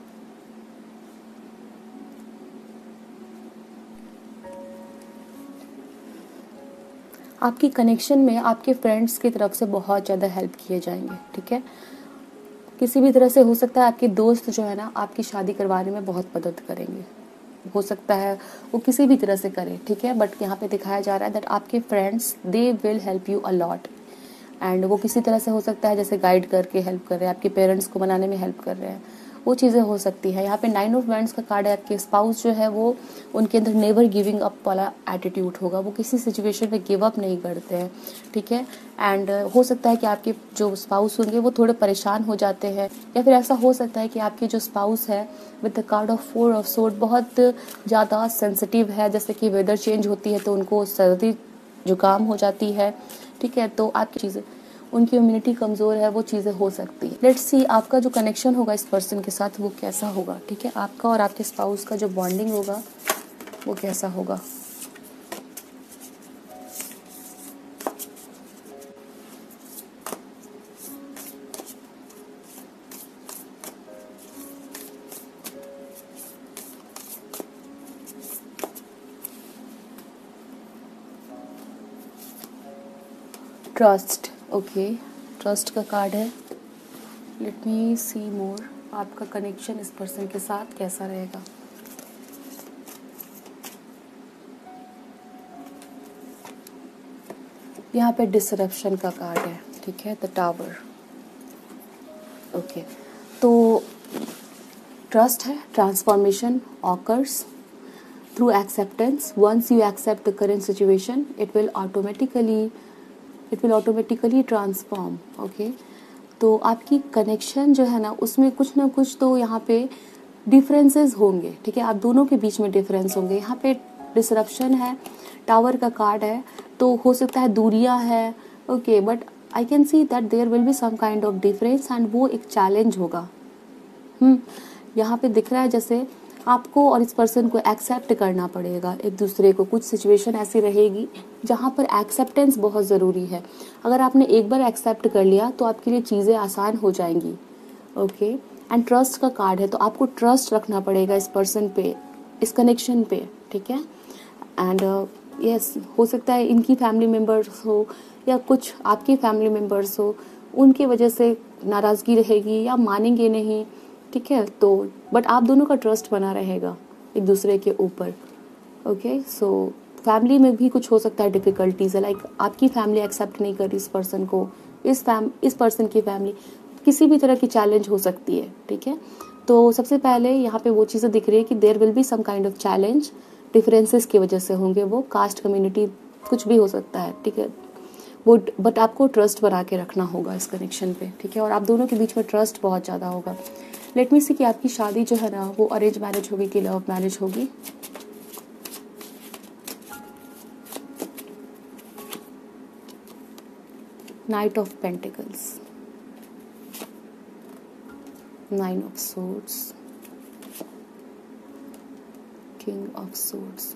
आपकी कनेक्शन में आपके फ्रेंड्स की तरफ से बहुत ज़्यादा हेल्प किए जाएंगे। ठीक है, किसी भी तरह से हो सकता है आपके दोस्त जो है ना आपकी शादी करवाने में बहुत मदद करेंगे, हो सकता है वो किसी भी तरह से करे। ठीक है, बट यहाँ पे दिखाया जा रहा है दैट आपके friends they will help you a lot and वो किसी तरह से हो सकता है जैसे गाइड करके हेल्प कर रहे हैं, आपके पेरेंट्स को मनाने में हेल्प कर रहे हैं, वो चीज़ें हो सकती है। यहाँ पे नाइन ऑफ वैंड्स का कार्ड है, आपके स्पाउस जो है वो उनके अंदर नेवर गिविंग अप वाला एटीट्यूड होगा, वो किसी सिचुएशन में गिव अप नहीं करते हैं। ठीक है, एंड हो सकता है कि आपके जो स्पाउस होंगे वो थोड़े परेशान हो जाते हैं, या फिर ऐसा हो सकता है कि आपके जो स्पाउस है with the card of four of sword बहुत ज़्यादा सेंसिटिव है, जैसे कि वेदर चेंज होती है तो उनको सर्दी जुकाम हो जाती है। ठीक है, तो आपकी चीज़ें, उनकी इम्यूनिटी कमज़ोर है, वो चीज़ें हो सकती है। लेट्स सी आपका जो कनेक्शन होगा इस पर्सन के साथ वो कैसा होगा। ठीक है, आपका और आपके स्पाउस का जो बॉन्डिंग होगा वो कैसा होगा। ट्रस्ट। ओके, ट्रस्ट का कार्ड है। लेट मी सी मोर, आपका कनेक्शन इस पर्सन के साथ कैसा रहेगा। यहाँ पे डिसरप्शन का कार्ड है, ठीक है, द टावर। ओके, तो ट्रस्ट है, transformation occurs through acceptance. Once you accept the current situation it will automatically it will automatically transform. Okay, तो आपकी कनेक्शन जो है ना उसमें कुछ ना कुछ तो यहाँ पे डिफरेंसेस होंगे, ठीक है, आप दोनों के बीच में डिफरेंस होंगे। यहाँ पे डिसरप्शन है, टावर का कार्ड है, तो हो सकता है दूरियां है। Okay, but I can see that there will be some kind of difference and वो एक चैलेंज होगा। हम्म यहाँ पे दिख रहा है जैसे आपको और इस पर्सन को एक्सेप्ट करना पड़ेगा एक दूसरे को। कुछ सिचुएशन ऐसी रहेगी जहाँ पर एक्सेप्टेंस बहुत ज़रूरी है। अगर आपने एक बार एक्सेप्ट कर लिया तो आपके लिए चीज़ें आसान हो जाएंगी। ओके, एंड ट्रस्ट का कार्ड है, तो आपको ट्रस्ट रखना पड़ेगा इस पर्सन पे, इस कनेक्शन पे, ठीक है। एंड यस yes, हो सकता है इनकी फैमिली मेम्बर्स हो या कुछ आपकी फैमिली मेम्बर्स हो, उनकी वजह से नाराज़गी रहेगी या मानेंगे नहीं, ठीक है। तो बट आप दोनों का ट्रस्ट बना रहेगा एक दूसरे के ऊपर। ओके, सो फैमिली में भी कुछ हो सकता है डिफ़िकल्टीज़ है, लाइक आपकी फैमिली एक्सेप्ट नहीं कर रही इस पर्सन को, इस फैम इस पर्सन की फैमिली, किसी भी तरह की चैलेंज हो सकती है, ठीक है। तो सबसे पहले यहाँ पे वो चीज़ें दिख रही है कि there will be some kind of challenge, differences की वजह से होंगे वो, कास्ट कम्युनिटी कुछ भी हो सकता है, ठीक है। वो बट आपको ट्रस्ट बना के रखना होगा इस कनेक्शन पे, ठीक है, और आप दोनों के बीच में ट्रस्ट बहुत ज़्यादा होगा। लेट मी सी कि आपकी शादी जो है ना वो अरेंज मैरिज होगी कि लव मैरिज होगी। Knight of pentacles, nine of swords, king of swords.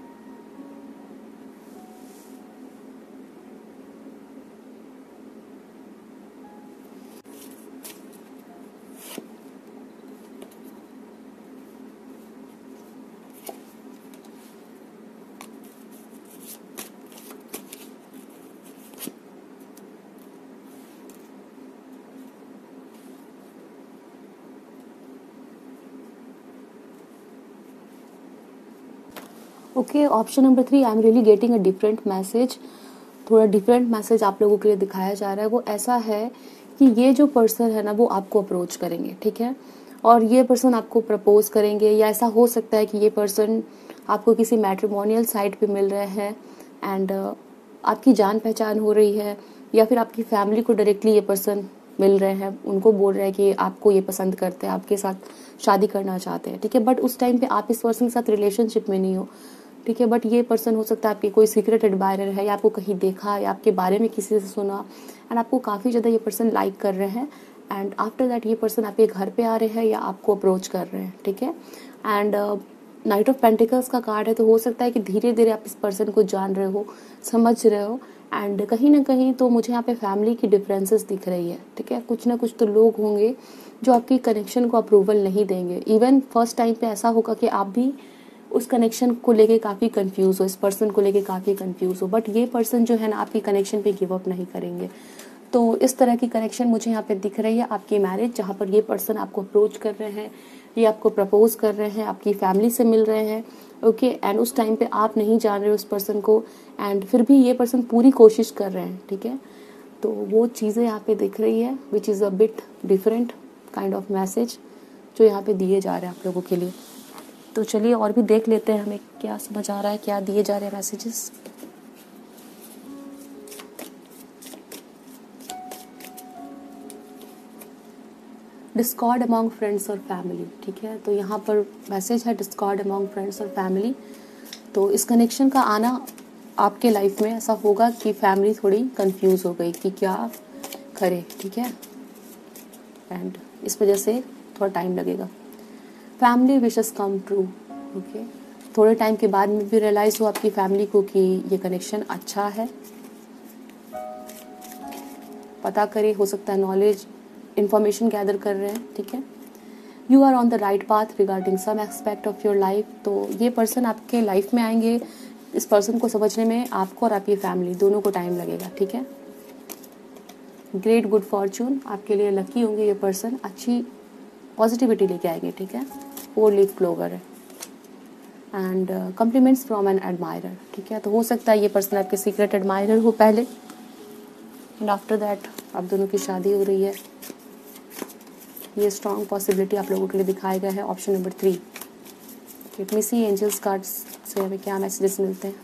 Okay, option number three, I am really getting a different message. थोड़ा डिफरेंट मैसेज आप लोगों के लिए दिखाया जा रहा है। वो ऐसा है कि ये जो पर्सन है ना वो आपको अप्रोच करेंगे, ठीक है, और ये पर्सन आपको प्रपोज करेंगे, या ऐसा हो सकता है कि ये पर्सन आपको किसी मैट्रिमोनियल साइट पे मिल रहे हैं एंड uh, आपकी जान पहचान हो रही है, या फिर आपकी फैमिली को डायरेक्टली ये पर्सन मिल रहे हैं, उनको बोल रहे हैं कि आपको ये पसंद करते हैं, आपके साथ शादी करना चाहते हैं, ठीक है। बट उस टाइम पे आप इस पर्सन के साथ रिलेशनशिप में नहीं हो, ठीक है, बट ये पर्सन हो सकता है आपकी कोई सीक्रेट एडमायरर है, या आपको कहीं देखा या आपके बारे में किसी से सुना एंड आपको काफ़ी ज़्यादा ये पर्सन लाइक कर रहे हैं, एंड आफ्टर दैट ये पर्सन आपके घर पे आ रहे हैं या आपको अप्रोच कर रहे हैं, ठीक है। एंड नाइट ऑफ पेंटिकल्स का कार्ड है, तो हो सकता है कि धीरे धीरे आप इस पर्सन को जान रहे हो, समझ रहे हो, एंड कहीं ना कहीं तो मुझे यहाँ पे फैमिली की डिफरेंसेस दिख रही है, ठीक है। कुछ ना कुछ तो लोग होंगे जो आपकी कनेक्शन को अप्रूवल नहीं देंगे। इवन फर्स्ट टाइम पे ऐसा होगा कि आप भी उस कनेक्शन को लेके काफ़ी कंफ्यूज हो, इस पर्सन को लेके काफ़ी कंफ्यूज हो, बट ये पर्सन जो है ना आपकी कनेक्शन पे गिव अप नहीं करेंगे। तो इस तरह की कनेक्शन मुझे यहाँ पे दिख रही है, आपकी मैरिज जहाँ पर ये पर्सन आपको अप्रोच कर रहे हैं, ये आपको प्रपोज कर रहे हैं, आपकी फैमिली से मिल रहे हैं, ओके, एंड उस टाइम पे आप नहीं जान रहे हो उस पर्सन को, एंड फिर भी ये पर्सन पूरी कोशिश कर रहे हैं, ठीक है। तो वो चीज़ें यहाँ पे दिख रही है which is a bit different kind of message जो यहाँ पे दिए जा रहे हैं आप लोगों के लिए। तो चलिए और भी देख लेते हैं हमें क्या समझ आ रहा है, क्या दिए जा रहे हैं मैसेजेस। डिस्कॉर्ड अमॉन्ग फ्रेंड्स और फैमिली, ठीक है, तो यहाँ पर मैसेज है डिस्कॉर्ड अमॉन्ग फ्रेंड्स और फैमिली। तो इस कनेक्शन का आना आपके लाइफ में ऐसा होगा कि फैमिली थोड़ी कंफ्यूज हो गई कि क्या करे, ठीक है, एंड इस वजह से थोड़ा टाइम लगेगा। Family wishes come true, okay, थोड़े टाइम के बाद में भी रियलाइज़ हो आपकी फैमिली को कि ये कनेक्शन अच्छा है। पता करें, हो सकता है नॉलेज इंफॉर्मेशन गैदर कर रहे हैं, ठीक है। You are on the right path regarding some aspect of your life. तो ये पर्सन आपके लाइफ में आएंगे, इस पर्सन को समझने में आपको और आपकी फैमिली दोनों को टाइम लगेगा, ठीक है। ग्रेट गुड फॉर्चून, आपके लिए लकी होंगे ये पर्सन, अच्छी पॉजिटिविटी लेके आएंगे, ठीक है। फोर लीफ क्लोवर है। And compliments from an admirer, ठीक है। तो हो सकता है ये पर्सन आपके सीक्रेट एडमायरर हो पहले, एंड आफ्टर दैट आप दोनों की शादी हो रही है। ये स्ट्रॉन्ग पॉसिबिलिटी आप लोगों के लिए दिखाया गया है option number three. Let me see angels cards से हमें क्या मैसेजेस मिलते हैं।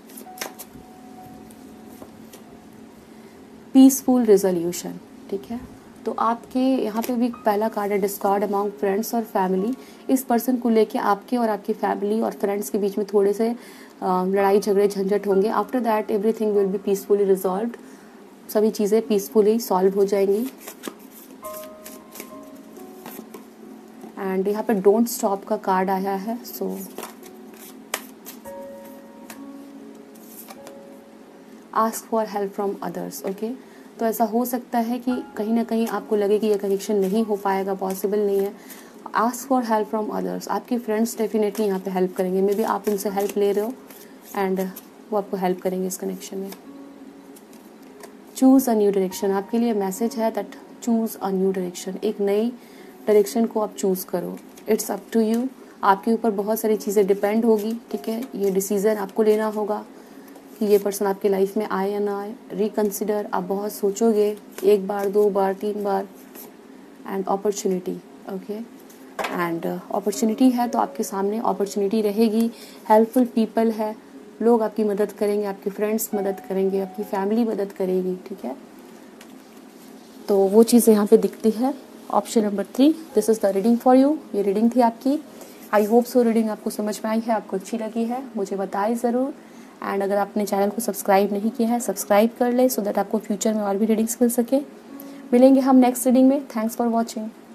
पीसफुल रिजोल्यूशन, ठीक है। तो आपके यहाँ पे भी पहला कार्ड है डिस्कॉर्ड अमॉन्ग फ्रेंड्स और फैमिली। इस पर्सन को लेके आपके और आपकी फैमिली और फ्रेंड्स के बीच में थोड़े से लड़ाई झगड़े झंझट होंगे। After that everything will be peacefully resolved, सभी चीज़ें पीसफुली सॉल्व हो जाएंगी। एंड यहाँ पे डोंट स्टॉप का कार्ड आया है, so ask for help from others, okay. तो ऐसा हो सकता है कि कहीं ना कहीं आपको लगे कि यह कनेक्शन नहीं हो पाएगा, पॉसिबल नहीं है। Ask for help from others, आपके फ्रेंड्स डेफिनेटली यहाँ पे हेल्प करेंगे। मे बी आप उनसे हेल्प ले रहे हो एंड वो आपको हेल्प करेंगे इस कनेक्शन में। चूज़ अ न्यू डायरेक्शन, आपके लिए मैसेज है that choose a new direction, एक नई डायरेक्शन को आप चूज़ करो। इट्स अप टू यू, आपके ऊपर बहुत सारी चीज़ें डिपेंड होगी, ठीक है। ये डिसीज़न आपको लेना होगा कि ये पर्सन आपके लाइफ में आए या ना आए। रिकंसिडर, आप बहुत सोचोगे, एक बार, दो बार, तीन बार। And opportunity, okay. And opportunity है तो आपके सामने अपॉर्चुनिटी रहेगी। हेल्पफुल पीपल है, लोग आपकी मदद करेंगे, आपके फ्रेंड्स मदद करेंगे, आपकी फैमिली मदद करेगी, ठीक है। तो वो चीज़ यहाँ पे दिखती है। Option number three, this is the reading for you. ये रीडिंग थी आपकी। आई होप सो रीडिंग आपको समझ में आई है, आपको अच्छी लगी है, मुझे बताएं ज़रूर। एंड अगर आपने चैनल को सब्सक्राइब नहीं किया है, सब्सक्राइब कर ले सो दैट आपको फ्यूचर में और भी रीडिंग्स मिल सके। मिलेंगे हम नेक्स्ट रीडिंग में। Thanks for watching.